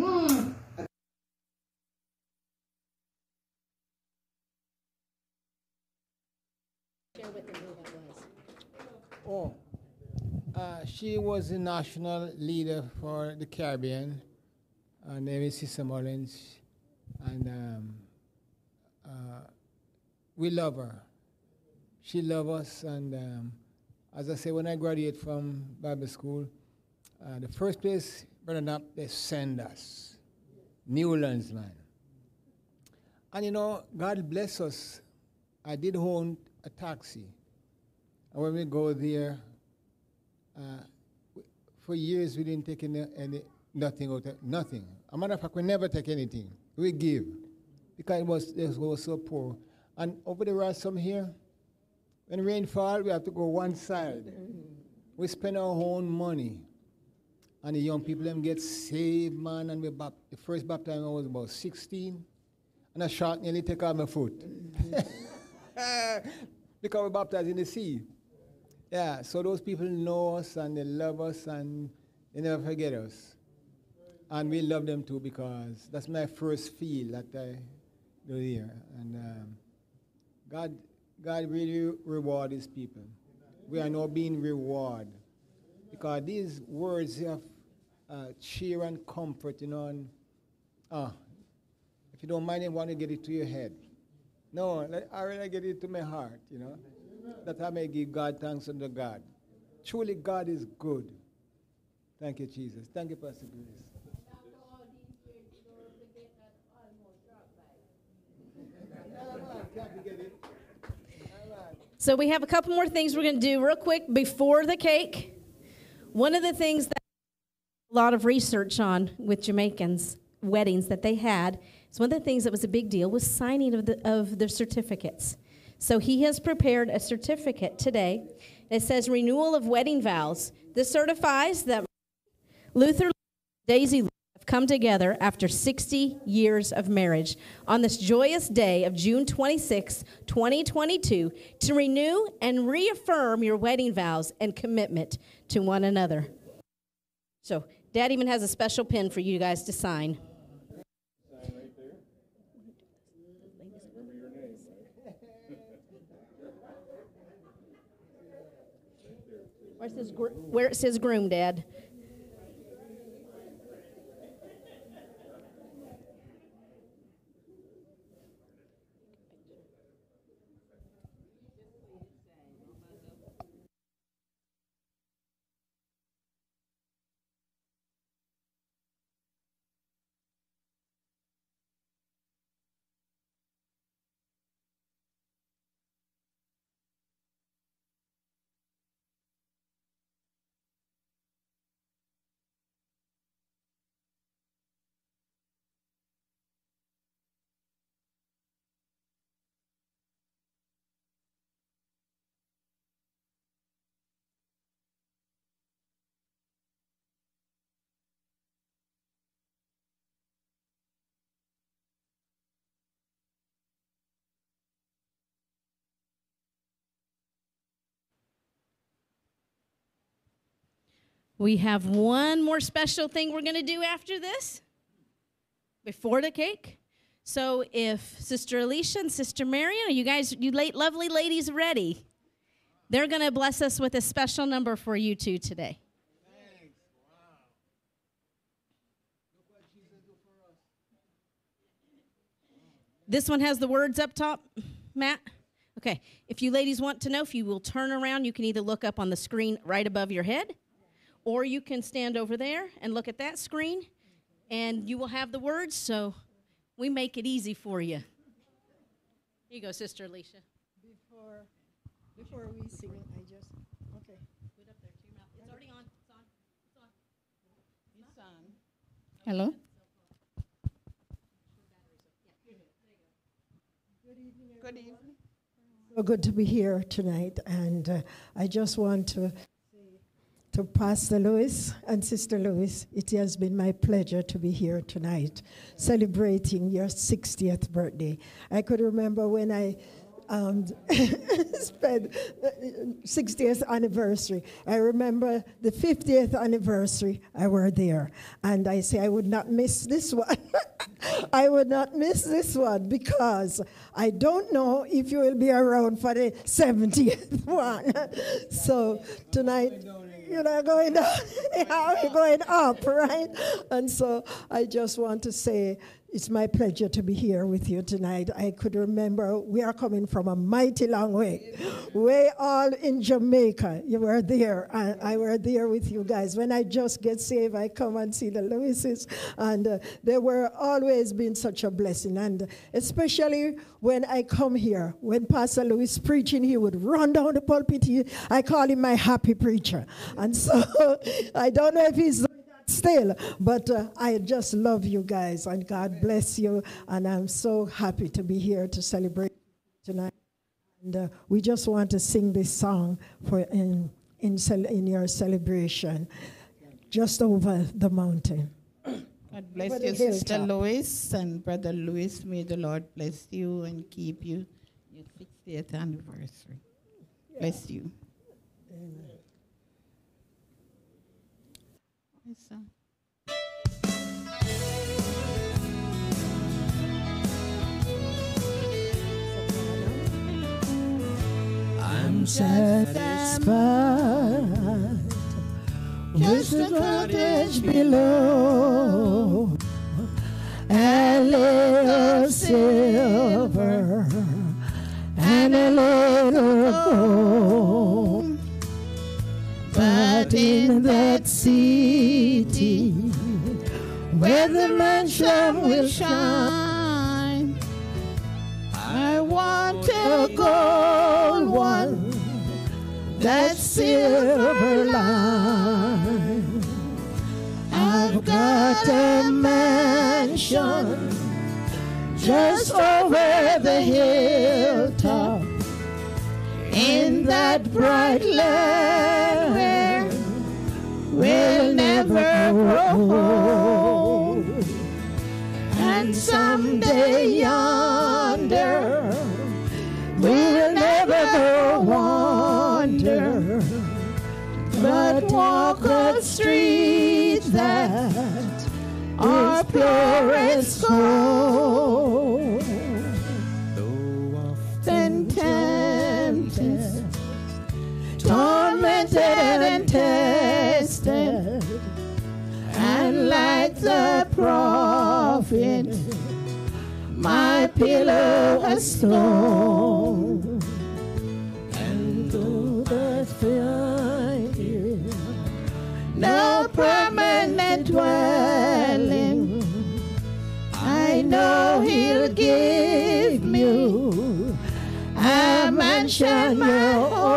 Oh, she was the national leader for the Caribbean. Her name is Sister Mullins, and we love her. She loves us, and as I say, when I graduate from Bible school, the first place, Brother Knapp, they send us, Newlands, man. And you know, God bless us. I did own a taxi. And when we go there, for years we didn't take nothing out of nothing. As a matter of fact, we never take anything. We give. Because it was so poor. And over the ransom here, when rain falls, we have to go one side. We spend our own money. And the young people them get saved, man. And the first baptism I was about 16. And a shark nearly take out my foot. Because we baptized in the sea. Yeah, so those people know us and they love us and they never forget us. And we love them too, because that's my first feel that I do here. And God really reward his people. We are now being rewarded. Because these words of cheer and comfort, you know, and I If you don't mind, I want to get it to your head. No, I really get it to my heart, you know, that I may give God thanks unto God. Truly, God is good. Thank you, Jesus. Thank you, Pastor Grace. So we have a couple more things we're going to do real quick before the cake. One of the things that a lot of research on with Jamaicans' weddings that they had, so one of the things that was a big deal was signing of the certificates. So he has prepared a certificate today that says renewal of wedding vows. This certifies that Luther and Daisy have come together after 60 years of marriage on this joyous day of June 26, 2022, to renew and reaffirm your wedding vows and commitment to one another. So Dad even has a special pen for you guys to sign. Where it says groom, Dad. We have one more special thing we're going to do after this, before the cake. So if Sister Alicia and Sister Marion, are you lovely ladies ready? They're going to bless us with a special number for you two today. Thanks. Wow. Look what Jesus did for us. This one has the words up top, Matt. Okay. If you ladies want to know, if you will turn around, you can either look up on the screen right above your head, or you can stand over there and look at that screen, and you will have the words, so we make it easy for you. Here you go, Sister Alicia. Before we sing, I just, okay. Put it up there to your mouth. It's already on. It's on. It's on. It's on. Hello? Good evening. So good to be here tonight, and I just want to Pastor Lewis and Sister Lewis, it has been my pleasure to be here tonight, celebrating your 60th birthday. I could remember when I spent 60th anniversary. I remember the 50th anniversary, I were there. And I say I would not miss this one. I would not miss this one because I don't know if you will be around for the 70th one. So tonight, you're not going down, you're going up, right? And so I just want to say it's my pleasure to be here with you tonight. I could remember we are coming from a mighty long way. Way all in Jamaica. You were there, and I were there with you guys. When I just get saved, I come and see the Lewises, and they were always been such a blessing. And especially when I come here, when Pastor Lewis preaching, he would run down the pulpit. I call him my happy preacher. And so I don't know if he's still, but I just love you guys, and God bless you, and I'm so happy to be here to celebrate tonight. And we just want to sing this song for in your celebration, just over the mountain. God bless you, Sister Lois and Brother Louis. May the Lord bless you and keep you. Your 60th anniversary. Yeah. Bless you. Amen. I'm satisfied with the cottage below, and lay silver and a little gold. But in that city where the mansion will shine, I want a gold one, that silver line. I've got a mansion just over the hilltop in that bright land where we'll never grow old. And someday yonder we'll never go wander, but walk the streets that are pure as gold. Though often tempted, tormented and tested, and like the prophet, my pillow a stone. And though the find no permanent dwelling, I know he'll give me a mansion my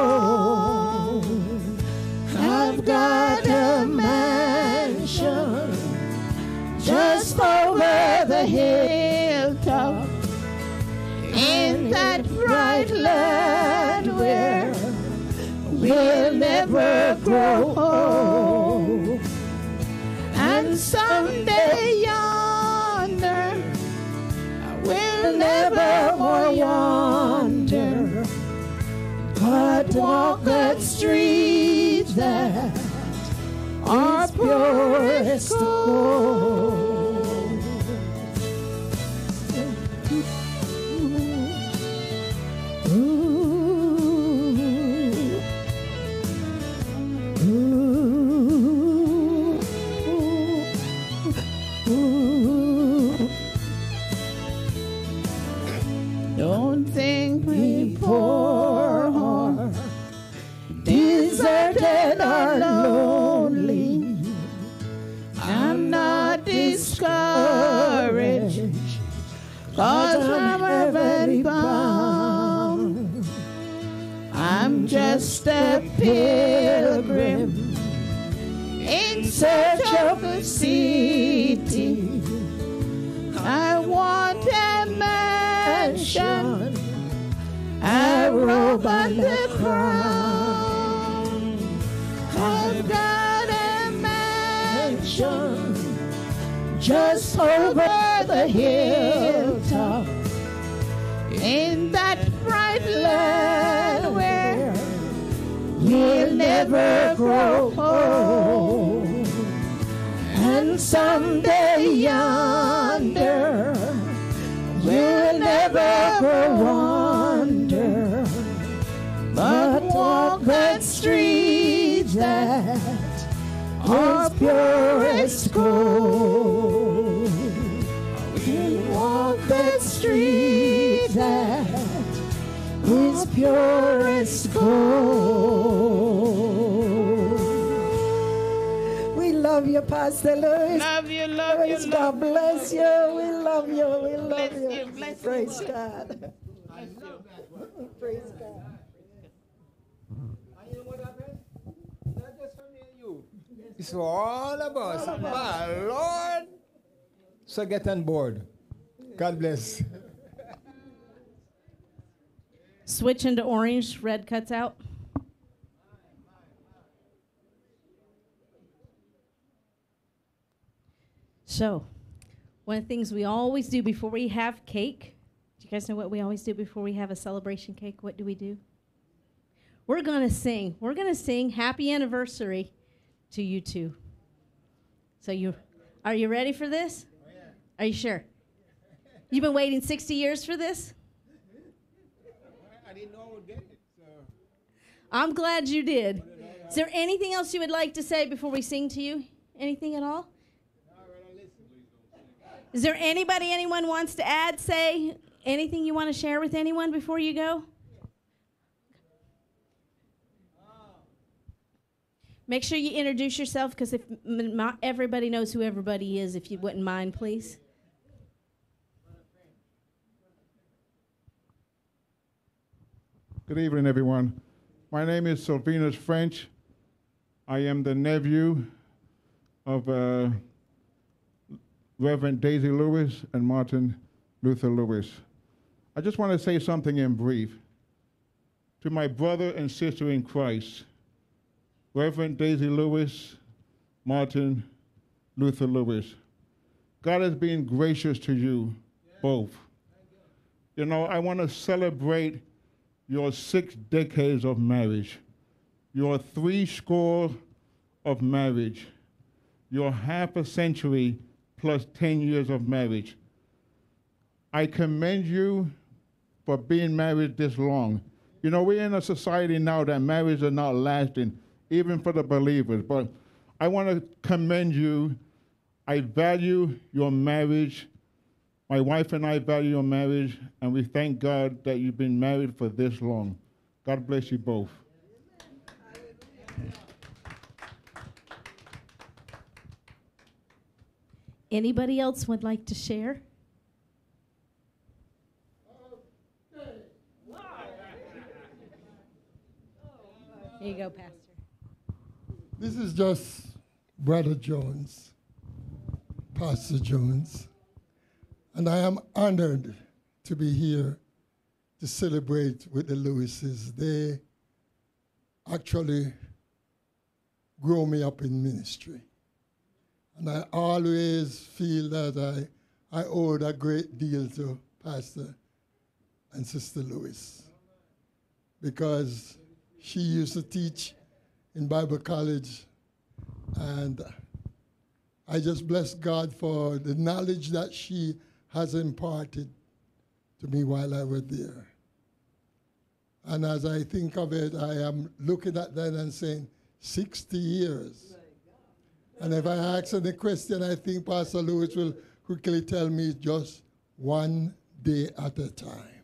own. I've got a mansion just over the hilltop in that bright land where we'll never grow old. And someday yonder we'll never more wander, but walk the streets that are pure as gold. Don't think me poor or deserted or lonely. I'm not discouraged, 'cause I'm heaven bound. I'm just a pilgrim in search of the city. I want a mansion, a robe and a crown. I've got a mansion just over the hilltop in that bright land where we'll never grow old. And someday yonder we'll never grow wander, but walk that streets that are pure as gold. We'll walk that streets that is pure as gold. We love you, Pastor Louis. Love you, Praise God bless you. We love you. We love Bless you. you, bless you. Praise God. Praise God. And you know what happened? Not just for me and you. It's for all of us. My Lord. So get on board. God bless. Switch into orange, red cuts out. So, one of the things we always do before we have cake, do you guys know what we always do before we have a celebration cake? What do we do? We're going to sing. We're going to sing happy anniversary to you two. So are you ready for this? Oh, yeah. Are you sure? You've been waiting 60 years for this? I didn't know I would get it. So. I'm glad you did. Is there anything else you would like to say before we sing to you? Anything at all? Is there anyone wants to add, say, anything you want to share with anyone before you go? Make sure you introduce yourself, because if not everybody knows who everybody is, if you wouldn't mind, please. Good evening, everyone. My name is Sylvanus French. I am the nephew of Reverend Daisy Lewis and Martin Luther Lewis. I just want to say something in brief. To my brother and sister in Christ, Reverend Daisy Lewis, Martin Luther Lewis, God has been gracious to you both. You know, I want to celebrate your 6 decades of marriage, your 70 of marriage, your half a century plus 10 years of marriage. I commend you for being married this long. You know, we're in a society now that marriages are not lasting, even for the believers, but I want to commend you. I value your marriage. My wife and I value your marriage, and we thank God that you've been married for this long. God bless you both. Anybody else would like to share? Here you go, Pastor. This is just Brother Jones, Pastor Jones, and I am honored to be here to celebrate with the Lewises. They actually grew me up in ministry. And I always feel that I owed a great deal to Pastor and Sister Lewis, because she used to teach in Bible college, and I just bless God for the knowledge that she has imparted to me while I was there. And as I think of it, I am looking at that and saying, 60 years. And if I ask her the question, I think Pastor Lewis will quickly tell me just one day at a time.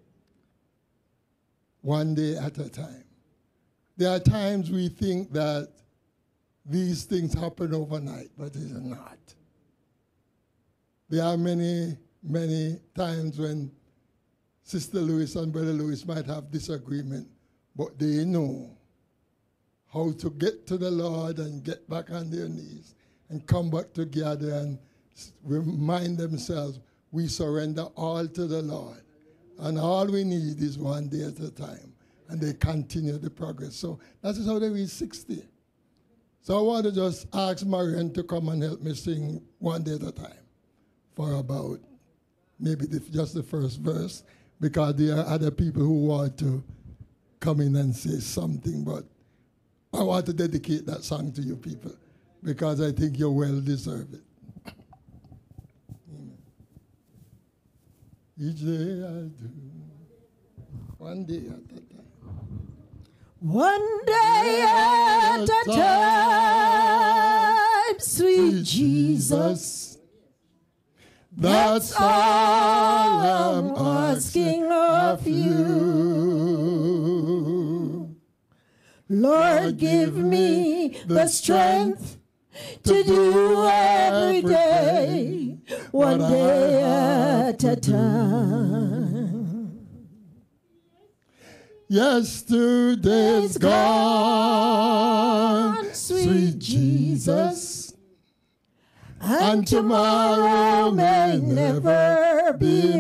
One day at a time. There are times we think that these things happen overnight, but it is not. There are many, many times when Sister Lewis and Brother Lewis might have disagreement, but they know how to get to the Lord and get back on their knees and come back together and remind themselves, we surrender all to the Lord. And all we need is one day at a time. And they continue the progress. So that is how they reach 60. So I want to just ask Marian to come and help me sing one day at a time for about maybe just the first verse, because there are other people who want to come in and say something, but I want to dedicate that song to you people because I think you well deserve it. Each day I do, one day at a time. One day at a time, sweet Jesus. That's all I'm asking of you. Lord, give me the strength to do every day, one day at a time. Yesterday's gone, sweet Jesus, and tomorrow may never be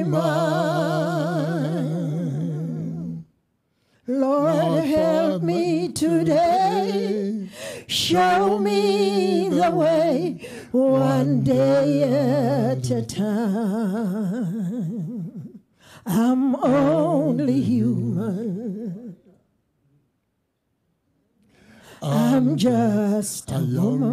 mine. Lord, help me today, show me the way, one day at a time. I'm only human. I'm just a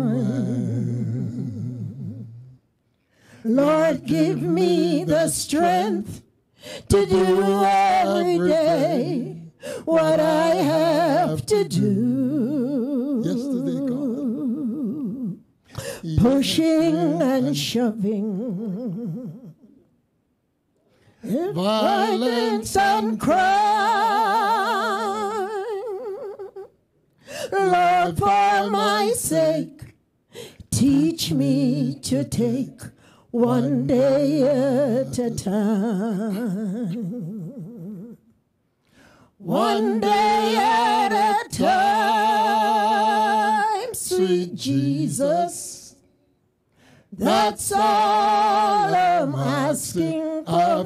woman. Lord, give me the strength to do every day what I have to do. Yesterday gone. Pushing and shoving, violence and crime. Lord, for my sake, teach me to take one day at a time. One day at a time, sweet Jesus. That's all I'm asking of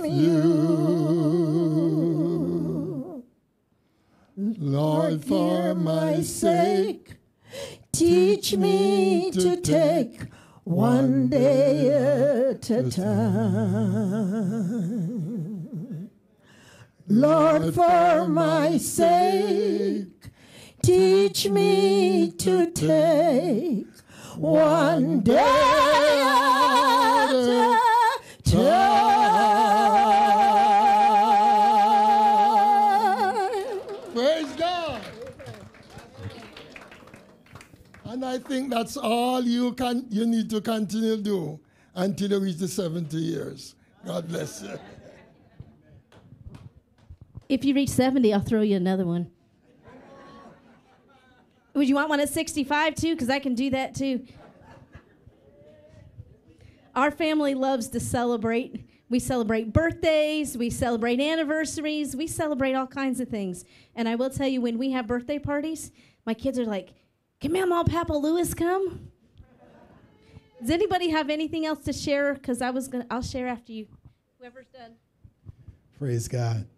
you. Lord, for my sake, teach me to take one day at a time. Lord, for my sake, teach me to take one day at a time. Praise God. And I think that's all you need to continue to do until you reach the 70 years. God bless you. If you reach 70, I'll throw you another one. Would you want one at 65 too? Because I can do that too. Our family loves to celebrate. We celebrate birthdays. We celebrate anniversaries. We celebrate all kinds of things. And I will tell you, when we have birthday parties, my kids are like, "Can Mama and Papa Lewis come?" Does anybody have anything else to share? Because I'll share after you. Whoever's done. Praise God.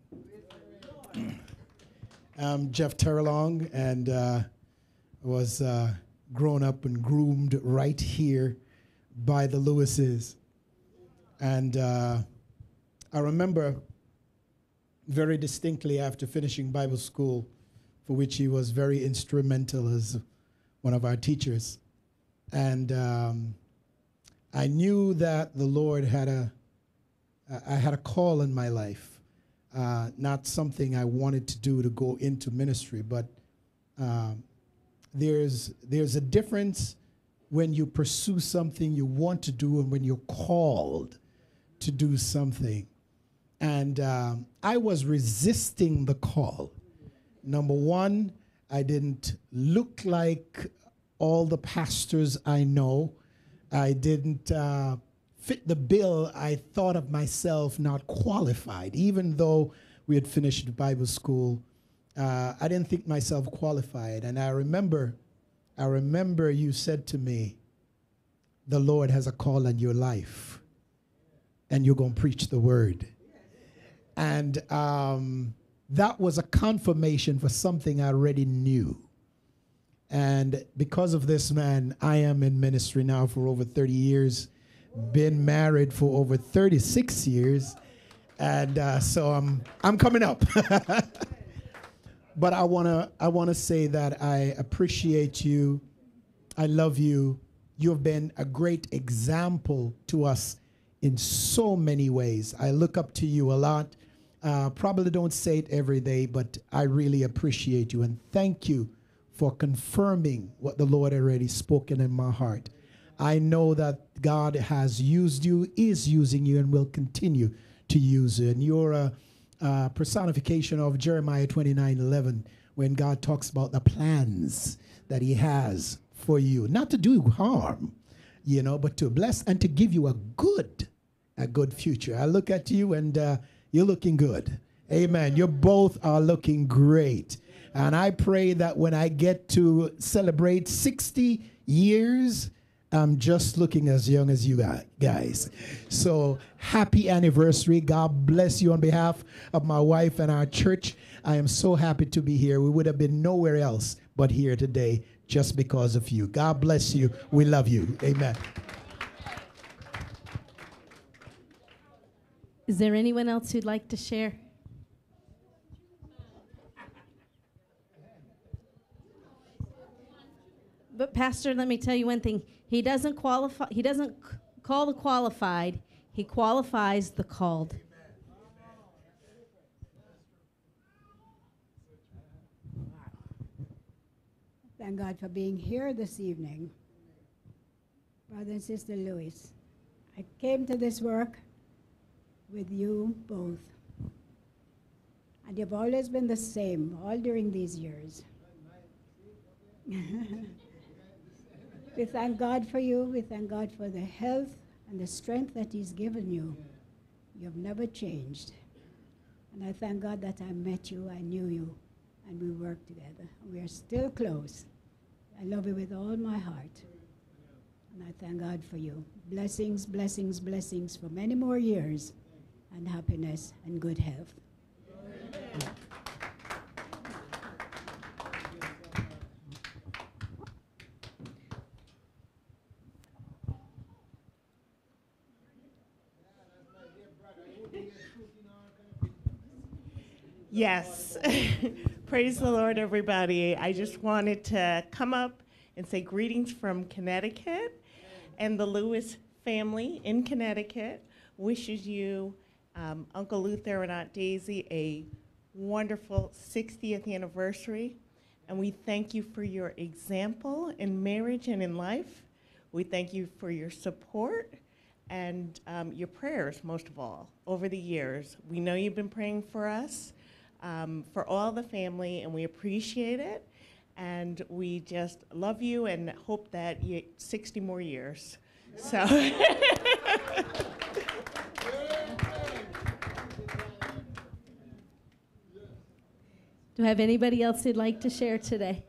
I'm Jeff Terrelong, and was grown up and groomed right here by the Lewises. And I remember very distinctly after finishing Bible school, for which he was very instrumental as one of our teachers. And I knew that the Lord I had a call in my life. Not something I wanted to do to go into ministry, but there's a difference when you pursue something you want to do and when you're called to do something. And I was resisting the call. Number one, I didn't look like all the pastors I know. I didn't fit the bill. I thought of myself not qualified. Even though we had finished Bible school, I didn't think myself qualified. And I remember you said to me, the Lord has a call on your life, and you're going to preach the word. And that was a confirmation for something I already knew. And because of this, man, I am in ministry now for over 30 years, been married for over 36 years, and so I'm coming up. But I wanna say that I appreciate you. I love you. You have been a great example to us in so many ways. I look up to you a lot. Probably don't say it every day, but I really appreciate you, and thank you for confirming what the Lord already spoken in my heart. I know that God has used you, is using you, and will continue to use you. And you're a personification of Jeremiah 29:11, when God talks about the plans that he has for you, not to do harm, but to bless and to give you a good future. I look at you, and you're looking good. Amen. You both are looking great. And I pray that when I get to celebrate 60 years, I'm just looking as young as you guys. So happy anniversary. God bless you on behalf of my wife and our church. I am so happy to be here. We would have been nowhere else but here today just because of you. God bless you. We love you. Amen. Is there anyone else who'd like to share? But Pastor, let me tell you one thing. He doesn't qualify. He doesn't call the qualified. He qualifies the called. Thank God for being here this evening. Brother and Sister Lewis, I came to this work with you both. And you've always been the same all during these years. We thank God for you. We thank God for the health and the strength that He's given you. You've never changed. And I thank God that I met you, I knew you, and we worked together. We are still close. I love you with all my heart. And I thank God for you. Blessings, blessings, blessings for many more years, and happiness and good health. Yes. Praise the Lord, everybody. I just wanted to come up and say greetings from Connecticut. And the Lewis family in Connecticut wishes you, Uncle Luther and Aunt Daisy, a wonderful 60th anniversary. And we thank you for your example in marriage and in life. We thank you for your support and your prayers, most of all, over the years. We know you've been praying for us, for all the family, and we appreciate it. And we just love you and hope that you 60 more years. So. Do I have anybody else who'd like to share today?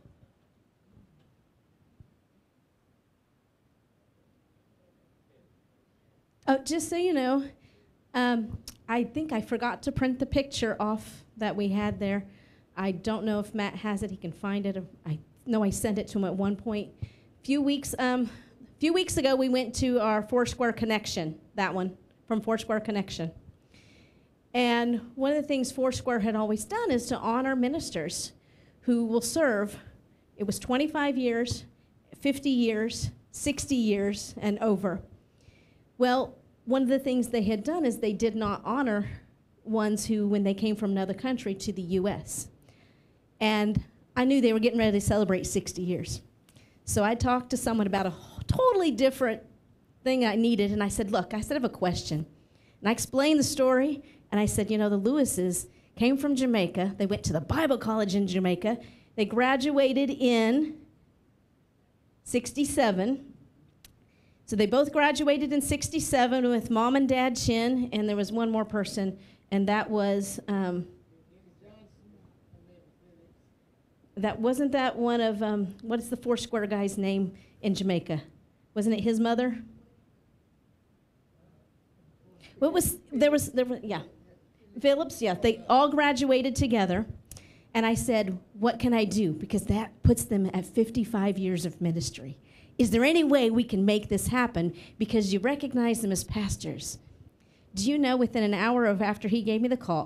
Oh, just so you know, I think I forgot to print the picture off that we had there. I don't know if Matt has it. He can find it. I know I sent it to him at one point. A few weeks ago, we went to our Foursquare Connection, that one, from Foursquare Connection. And one of the things Foursquare had always done is to honor ministers who will serve. It was 25 years, 50 years, 60 years, and over. Well, one of the things they had done is they did not honor ones who, when they came from another country to the U.S. And I knew they were getting ready to celebrate 60 years. So I talked to someone about a totally different thing I needed, and I said, look, I have a question. And I explained the story, and I said, you know, the Lewises came from Jamaica. They went to the Bible college in Jamaica. They graduated in 67. So they both graduated in 67 with Mom and Dad Chin, and there was one more person, and that was, wasn't that one of, what is the Foursquare guy's name in Jamaica? Wasn't it his mother? What was, yeah. Phillips, yeah, they all graduated together. And I said, what can I do? Because that puts them at 55 years of ministry. Is there any way we can make this happen? Because you recognize them as pastors. Do you know within an hour of after he gave me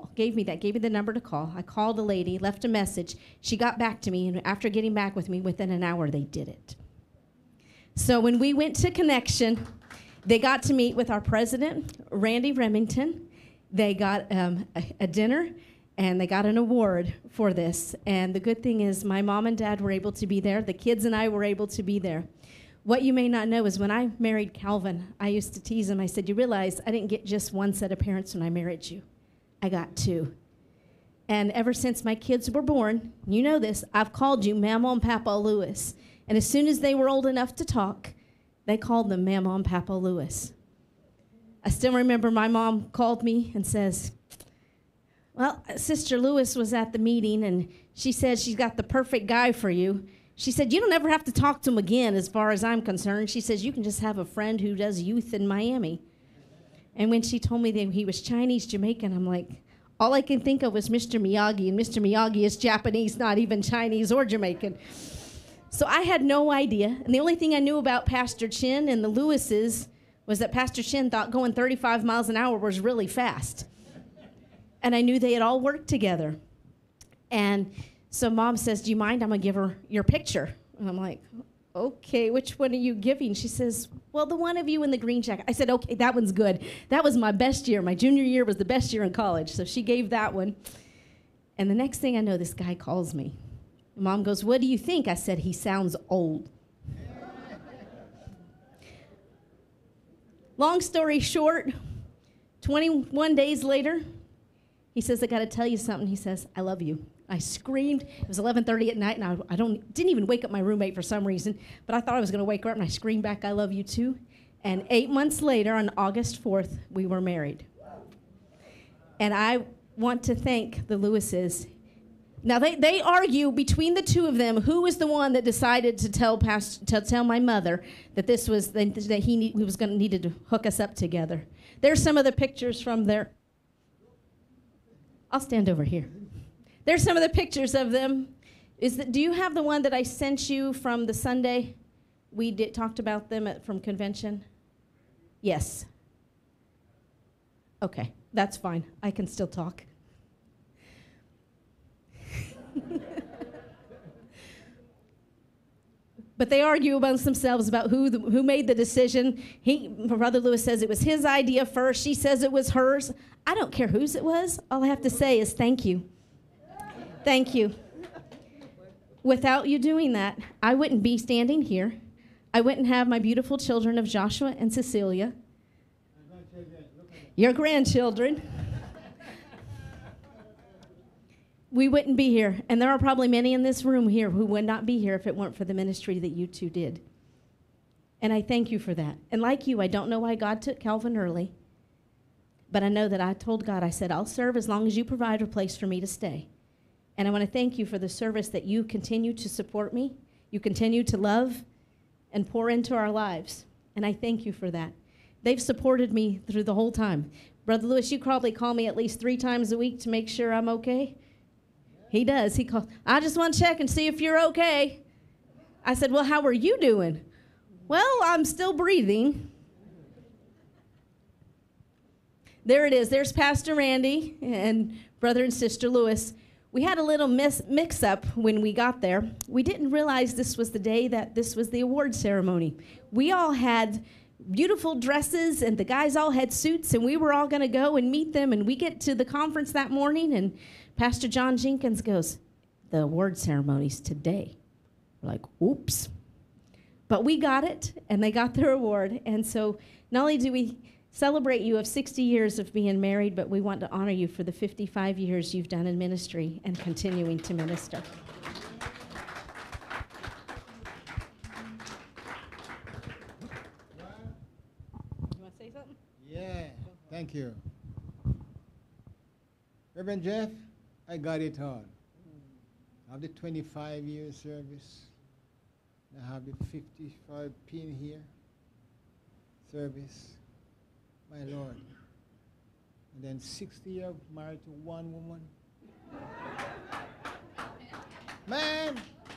the number to call, I called the lady, left a message. She got back to me, and after getting back with me, within an hour, they did it. So when we went to Connection, they got to meet with our president, Randy Remington. They got a dinner, and they got an award for this. And the good thing is my mom and dad were able to be there. The kids and I were able to be there. What you may not know is when I married Calvin, I used to tease him. I said, you realize I didn't get just one set of parents when I married you. I got two. And ever since my kids were born, you know this, I've called you Mama and Papa Lewis. And as soon as they were old enough to talk, they called them Mama and Papa Lewis. I still remember my mom called me and says, well, Sister Lewis was at the meeting, and she said she's got the perfect guy for you. She said, you don't ever have to talk to him again as far as I'm concerned. She says, you can just have a friend who does youth in Miami. And when she told me that he was Chinese Jamaican, I'm like, all I can think of was Mr. Miyagi, and Mr. Miyagi is Japanese, not even Chinese or Jamaican. So I had no idea. And the only thing I knew about Pastor Chin and the Lewises was that Pastor Chin thought going 35 miles an hour was really fast. And I knew they had all worked together. And so Mom says, do you mind? I'm going to give her your picture. And I'm like, okay, which one are you giving? She says, well, the one of you in the green jacket. I said, okay, that one's good. That was my best year. My junior year was the best year in college. So she gave that one. And the next thing I know, this guy calls me. Mom goes, what do you think? I said, he sounds old. Long story short, 21 days later, he says, I got to tell you something. He says, I love you. I screamed. It was 11:30 at night, and I didn't even wake up my roommate for some reason, but I thought I was going to wake her up, and I screamed back, I love you too. And 8 months later, on August 4th, we were married. And I want to thank the Lewises. Now, they argue between the two of them who was the one that decided to tell my mother that this was that he was going to needed to hook us up together. There's some of the pictures from their. I'll stand over here. There's some of the pictures of them. Do you have the one that I sent you from the Sunday? We talked about them from convention. Yes. Okay, that's fine. I can still talk. But they argue amongst themselves about who made the decision. Brother Lewis says it was his idea first. She says it was hers. I don't care whose it was. All I have to say is thank you. Thank you. Without you doing that, I wouldn't be standing here. I wouldn't have my beautiful children of Joshua and Cecilia. Your grandchildren. We wouldn't be here. And there are probably many in this room here who would not be here if it weren't for the ministry that you two did. And I thank you for that. And like you, I don't know why God took Calvin early. But I know that I told God, I said, I'll serve as long as you provide a place for me to stay. And I want to thank you for the service that you continue to support me. You continue to love and pour into our lives. And I thank you for that. They've supported me through the whole time. Brother Lewis, you probably call me at least 3 times a week to make sure I'm okay. He does. He calls, I just want to check and see if you're okay. I said, well, how are you doing? Well, I'm still breathing. There it is. There's Pastor Randy and Brother and Sister Lewis. We had a little mix-up when we got there. We didn't realize this was the day that this was the award ceremony. We all had beautiful dresses, and the guys all had suits, and we were all going to go and meet them. And we get to the conference that morning, and Pastor John Jenkins goes, the award ceremony's today. We're like, oops. But we got it, and they got their award. And so not only do we celebrate you of 60 years of being married, but we want to honor you for the 55 years you've done in ministry and continuing to minister. You want to say something? Yeah, thank you. Reverend Jeff, I got it all. I have the 25-year service. I have the 55 pin here service. My Lord. And then 60 years married to one woman. Man!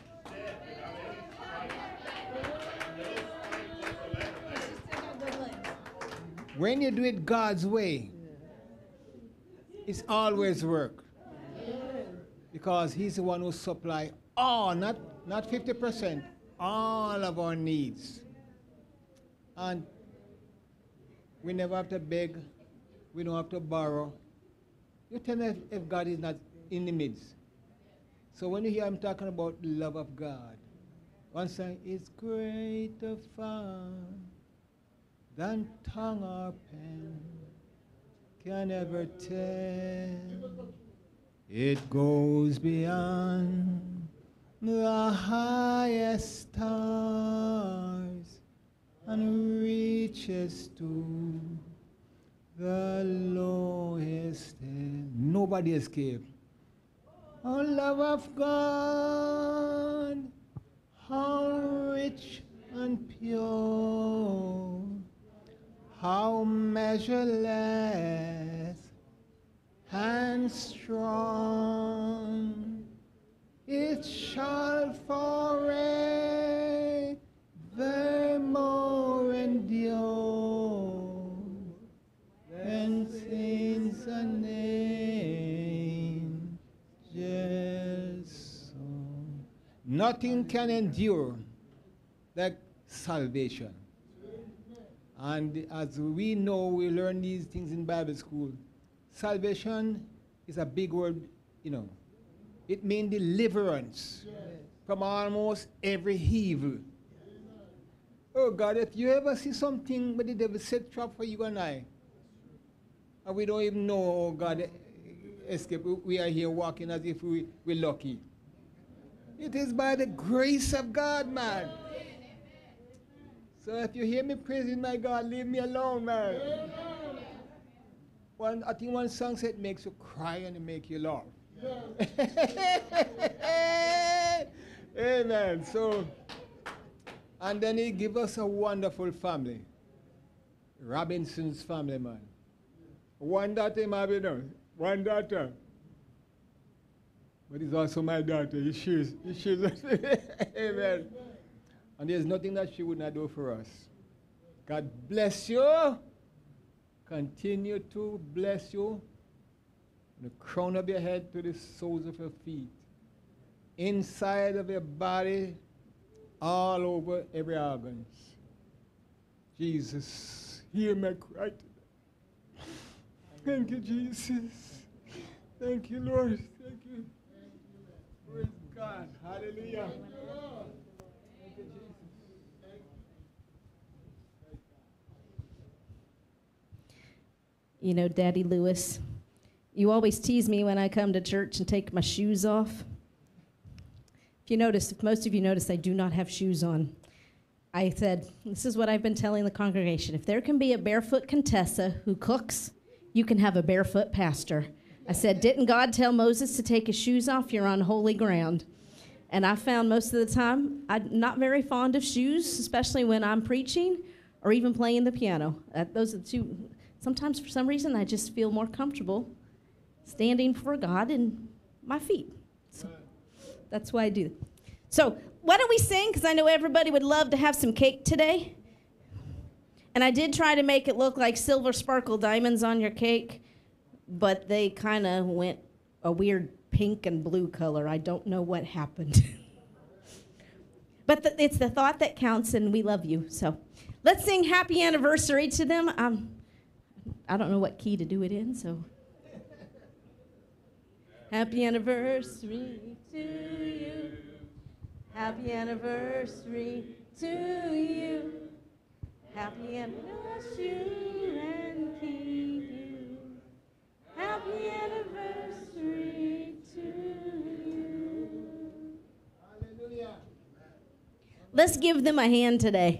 When you do it God's way, it's always work. Because He's the one who supplies all, not 50%, all of our needs. And we never have to beg. We don't have to borrow. You tell me if God is not in the midst. So when you hear him talking about the love of God, one song is greater far than tongue or pen can ever tell. It goes beyond the highest stars and reaches to the lowest end. Nobody escaped. Oh, love of God, how rich and pure, how measureless and strong, it shall forevermore endure. And sings a angel's song. Nothing can endure like salvation. And as we know, we learn these things in Bible school. Salvation is a big word, you know. It means deliverance from almost every evil. Oh God, if you ever see something where the devil set trap for you and I And we don't even know, oh God, escape. We are here walking as if we're lucky. It is by the grace of God, man. So if you hear me praising my God, leave me alone, man. I think one song said it makes you cry and it makes you laugh. Amen. So, and then he give us a wonderful family. Robinson's family, man. One daughter, one daughter. But it's also my daughter. She's amen. And there's nothing that she would not do for us. God bless you. Continue to bless you. From the crown of your head to the soles of your feet. Inside of your body, all over every organ. Jesus, hear my cry today. Thank you, Jesus. Thank you, Lord. Thank you. Praise God. Hallelujah. Thank you, Jesus. You know, Daddy Lewis, you always tease me when I come to church and take my shoes off. If most of you notice, I do not have shoes on. I said, this is what I've been telling the congregation. If there can be a barefoot Contessa who cooks, you can have a barefoot pastor. I said, didn't God tell Moses to take his shoes off? You're on holy ground. And I found most of the time, I'm not very fond of shoes, especially when I'm preaching or even playing the piano. Those are the two. Sometimes, for some reason, I just feel more comfortable standing before God in my feet. So that's why I do. So why don't we sing? Because I know everybody would love to have some cake today. And I did try to make it look like silver sparkle diamonds on your cake, but they kind of went a weird pink and blue color. I don't know what happened. But it's the thought that counts, and we love you. So let's sing happy anniversary to them. I don't know what key to do it in, so. Happy anniversary to you. Happy anniversary to you. Happy anniversary and keep you. Happy anniversary to you. Hallelujah. Let's give them a hand today.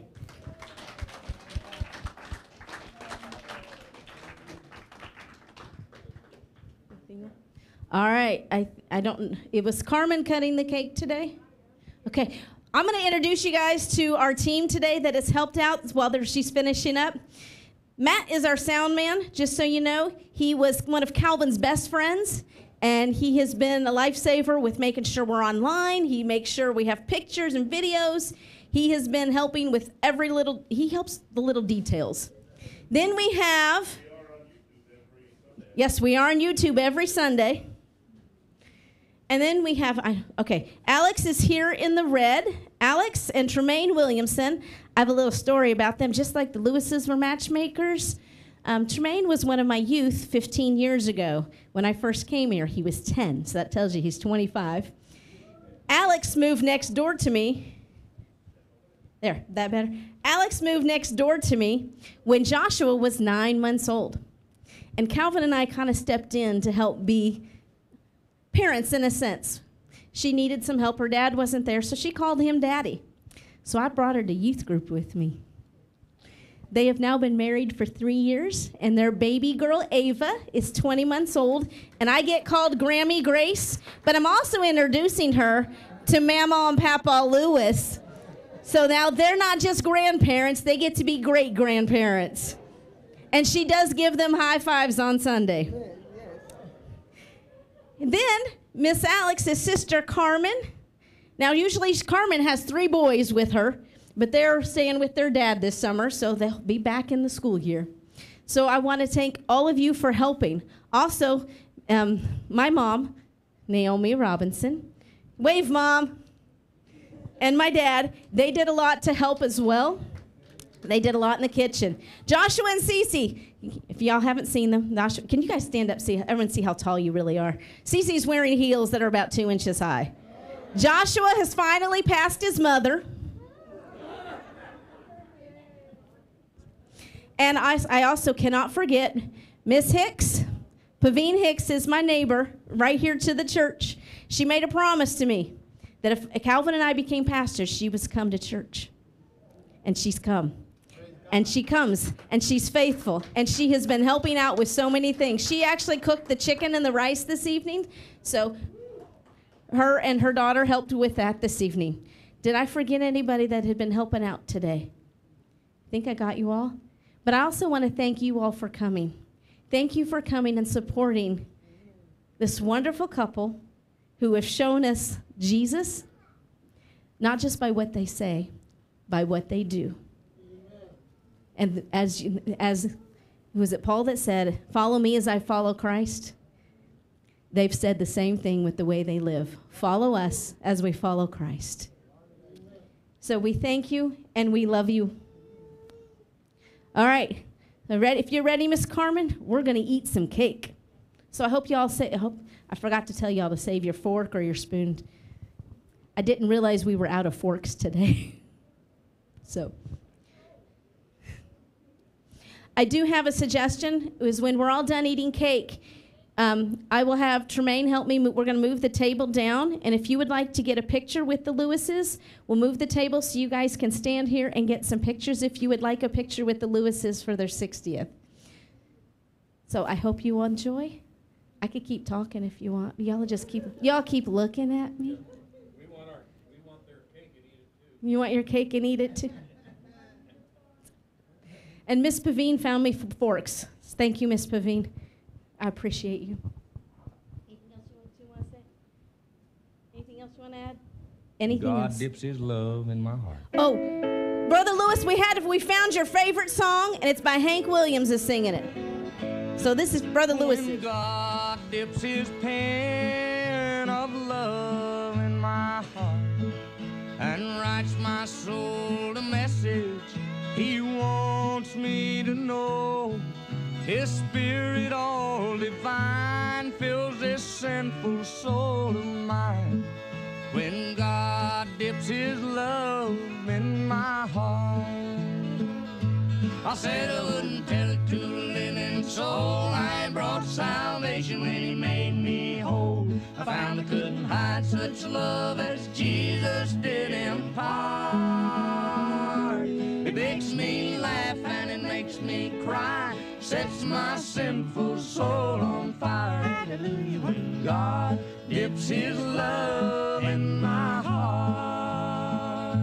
All right, it was Carmen cutting the cake today? Okay, I'm going to introduce you guys to our team today that has helped out while she's finishing up. Matt is our sound man, just so you know. He was one of Calvin's best friends, and he has been a lifesaver with making sure we're online. He makes sure we have pictures and videos. He has been helping with he helps the little details. Then we have, yes, we are on YouTube every Sunday. And then we have, Alex is here in the red. Alex and Tremaine Williamson. I have a little story about them, just like the Lewises were matchmakers. Tremaine was one of my youth 15 years ago. When I first came here, he was 10, so that tells you he's 25. Alex moved next door to me. There, that better? Alex moved next door to me when Joshua was 9 months old. And Calvin and I kind of stepped in to help be parents in a sense. She needed some help. Her dad wasn't there, so she called him Daddy. So I brought her to youth group with me. They have now been married for 3 years, and their baby girl, Ava, is 20 months old, and I get called Grammy Grace, but I'm also introducing her to Mama and Papa Lewis. So now they're not just grandparents, they get to be great-grandparents. And she does give them high fives on Sunday. And then Miss Alex's sister, Carmen. Now, usually Carmen has 3 boys with her, but they're staying with their dad this summer, so they'll be back in the school year. So I want to thank all of you for helping. Also, my mom, Naomi Robinson. Wave, Mom. And my dad, they did a lot to help as well. They did a lot in the kitchen. Joshua and Cece, if y'all haven't seen them, can you guys stand up, everyone see how tall you really are? Cece's wearing heels that are about 2 inches high. Joshua has finally passed his mother. And I also cannot forget Miss Hicks, Pavine Hicks is my neighbor right here to the church. She made a promise to me that if Calvin and I became pastors, she was come to church. And she's come. And she comes, and she's faithful, and she has been helping out with so many things. She actually cooked the chicken and the rice this evening, so her and her daughter helped with that this evening. Did I forget anybody that had been helping out today? I think I got you all. But I also want to thank you all for coming. Thank you for coming and supporting this wonderful couple who have shown us Jesus, not just by what they say, by what they do. And as was it Paul that said, follow me as I follow Christ? They've said the same thing with the way they live. Follow us as we follow Christ. So we thank you and we love you. All right. If you're ready, Miss Carmen, we're going to eat some cake. So I hope y'all I forgot to tell y'all to save your fork or your spoon. I didn't realize we were out of forks today. So I do have a suggestion. It was when we're all done eating cake, I will have Tremaine help me. We're going to move the table down. And if you would like to get a picture with the Lewises, we'll move the table so you guys can stand here and get some pictures if you would like a picture with the Lewises for their 60th. So I hope you enjoy. I could keep talking if you want. Y'all keep looking at me. We want their cake and eat it too. You want your cake and eat it too? And Miss Pavine found me forks. Thank you, Miss Pavine. I appreciate you. Anything else you want to say? Anything else you want to add? Anything God else? dips his love in my heart. Oh, Brother Lewis, we found your favorite song, and it's by Hank Williams is singing it. So this is Brother Lewis's. When God dips his pen of love in my heart and writes my soul a message he wants me to know, his spirit all divine fills this sinful soul of mine. When God dips his love in my heart, I said I wouldn't tell it to a living soul. I brought salvation when he made me whole. I found I couldn't hide such love as Jesus did impart. It makes me laugh and it makes me cry, sets my sinful soul on fire. Hallelujah, when God dips his love in my heart.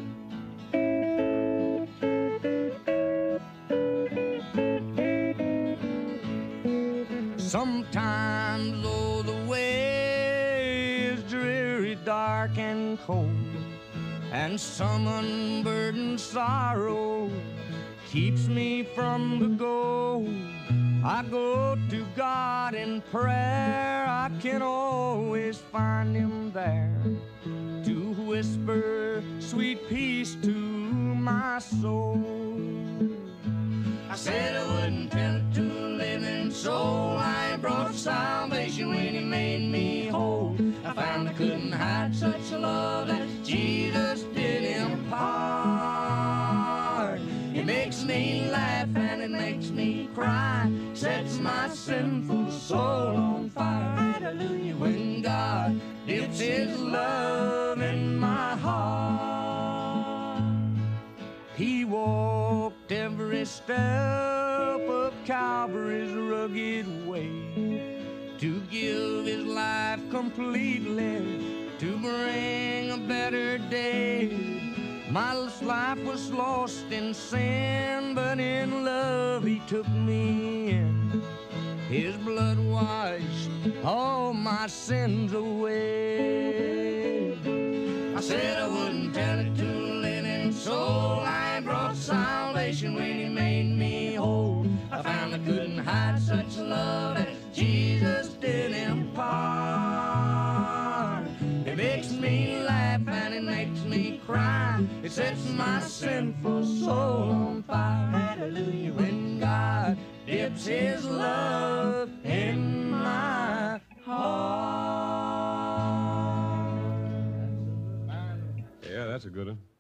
Sometimes, though the way is dreary, dark and cold, and some unburdened sorrow keeps me from the goal, I go to God in prayer. I can always find him there to whisper sweet peace to my soul. I said I wouldn't tell it to a living soul. I brought salvation when he made me whole. I found I couldn't hide such love that Jesus did impart. It makes me laugh and it makes me cry, sets my sinful soul on fire. Hallelujah, when God dips his love in my heart. He walked every step of Calvary's rugged way to give his life completely, to bring a better day. My life was lost in sin, but in love he took me in. His blood washed all my sins away. I said I wouldn't tell it to a living soul. I brought salvation when he made me whole. I found I couldn't hide such love as Jesus did impart. It makes me laugh and it makes me cry. It sets my sinful soul on fire. Hallelujah, when God dips his love in my heart. Yeah, that's a good one.